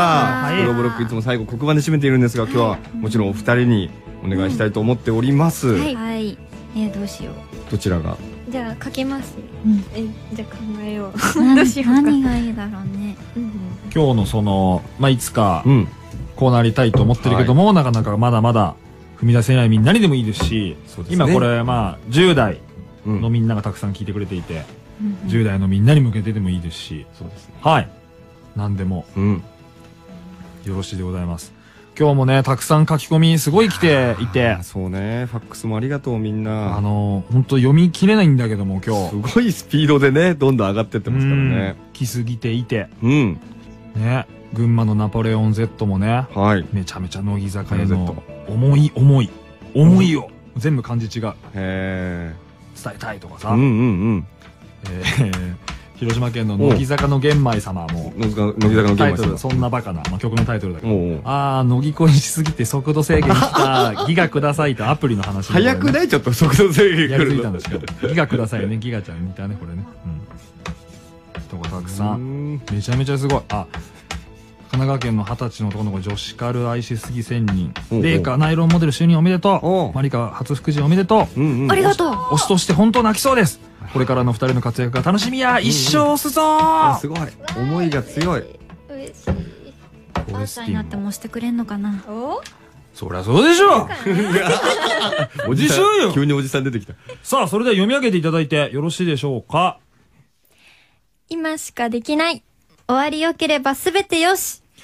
黒ブロックいつも最後黒板で締めているんですが、今日はもちろんお二人にお願いしたいと思っております。 はい、はい、えー、どうしよう。 どちらが？ じゃあ書きます。 うん、 えじゃあ考えよう。 どうしようか。何がいいだろうね。 うん、今日のそのまあいつかこうなりたいと思ってるけども、はい、なかなかまだまだ踏み出せないみんなにでもいいですし、ですね、今これまあじゅう代のみんながたくさん聞いてくれていて。うん、じゅう代のみんなに向けてでもいいですし、 そうですね、 はい、何でも、うん、よろしいでございます。今日もね、たくさん書き込みすごい来ていて、 そうね、ファックスもありがとう、みんな。 あの本当読み切れないんだけども、今日すごいスピードでね、どんどん上がってってますからね。 来すぎていて、 うん、 ね、群馬のナポレオン Z もね、 はい、 めちゃめちゃ乃木坂への思い思い思いを全部漢字違う、 へー、伝えたいとかさ、 うんうんうん、 えー、広島県の乃木坂の玄米様も乃木坂の玄米様タイトル、そんなバカな、まあ、曲のタイトルだけど、ああ乃木恋しすぎて速度制限きたギガくださいとアプリの話、ね、 早くない？ちょっと速度制限やりすぎたんですけど、ギガくださいね、ギガちゃん似たねこれね、うん、とかたくさん、めちゃめちゃすごい。あ、神奈川県の二十歳の男の子、女子カル愛しすぎ千人、レイカナイロンモデル就任おめでとう、マリカ初副陣おめでとう、 ありがとう。 推しとして本当泣きそうです。これからの二人の活躍が楽しみや、一生押すぞー。 すごい、思いが強い。 嬉しい。おばあちゃんになってもしてくれんのかな。 お、 そりゃそうでしょ。 おじさんよ、 急におじさん出てきた。 さあ、それでは読み上げていただいてよろしいでしょうか。 今しかできない、 終わりよければすべてよし。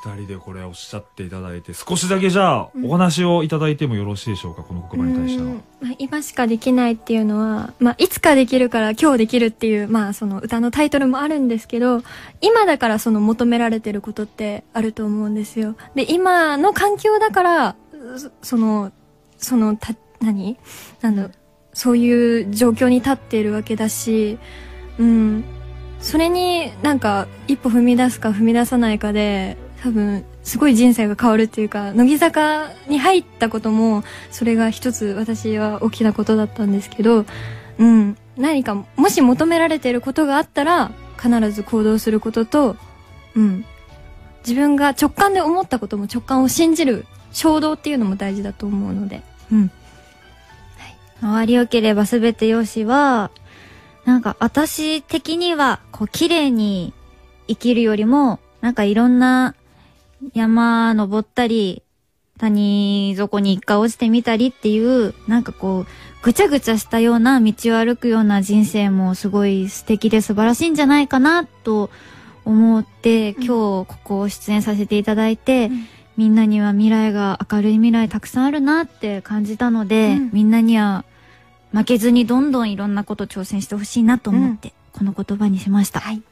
二人でこれおっしゃっていただいて、少しだけじゃあお話をいただいてもよろしいでしょうか、この言葉に対しては。 まあ、今しかできないっていうのは、まあ、いつかできるから今日できるっていう、まあ、その歌のタイトルもあるんですけど、今だからその求められてることってあると思うんですよ。で、今の環境だから、その、その、た、何なんだろう、そういう状況に立っているわけだし、うん。それになんか一歩踏み出すか踏み出さないかで、多分すごい人生が変わるっていうか、乃木坂に入ったこともそれが一つ私は大きなことだったんですけど、うん、何かもし求められていることがあったら必ず行動することと、うん、自分が直感で思ったことも直感を信じる衝動っていうのも大事だと思うので、うん、 はい、周り良ければ全てよしは、なんか私的にはこう綺麗に生きるよりも、なんかいろんな山登ったり谷底に一回落ちてみたりっていう、なんかこうぐちゃぐちゃしたような道を歩くような人生もすごい素敵で素晴らしいんじゃないかなと思って、今日ここ出演させていただいて、うん、みんなには未来が明るい未来たくさんあるなって感じたので、うん、みんなには負けずにどんどんいろんなこと挑戦してほしいなと思って、この言葉にしました。はい。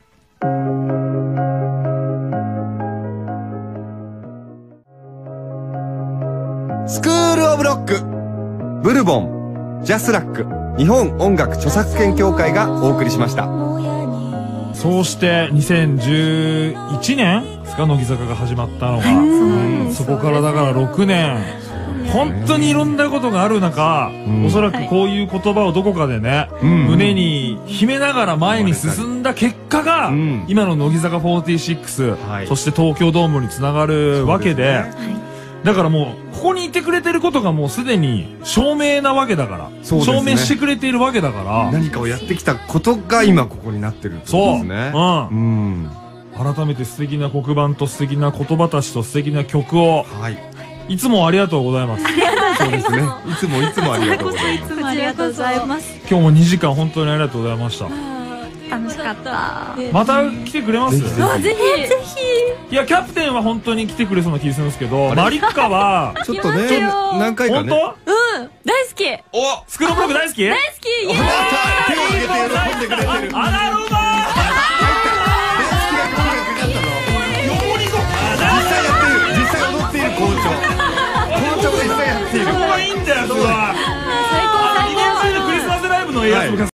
スクールオブロック、ブルボン、ジャスラック、日本音楽著作権協会がお送りしました。 そうしてにせんじゅういちねんですか、乃木坂が始まったのが、うん、そこからだからろくねん。本当にいろんなことがある中、うん、おそらくこういう言葉をどこかでね、はい、胸に秘めながら前に進んだ結果が、うん、今の乃木坂フォーティーシックス、はい、そして東京ドームにつながるわけで、ね、だからもうここにいてくれてることがもうすでに証明なわけだから、ね、証明してくれているわけだから、 何かをやってきたことが今ここになってるってことですね。 そう、うん、うん、改めて素敵な黒板と素敵な言葉たちと素敵な曲を、はい、いつもありがとうございます。 そうですね。いつもいつもありがとうございます。 いつもありがとうございます。 今日もにじかん本当にありがとうございました。 楽しかった。 また来てくれます？ ぜひぜひ。いや、キャプテンは本当に来てくれそうな気がするんですけど、マリッカはちょっとね、何回かね。 本当？うん、大好き。 お、スクールブロック大好き？ 大好き。イエーイ。 手を挙げて喜んでくれてる。 アナロバー。 校長校長が実際やっている。 そこがいいんだよ、そこは。最高最高。クリスマスライブの映像が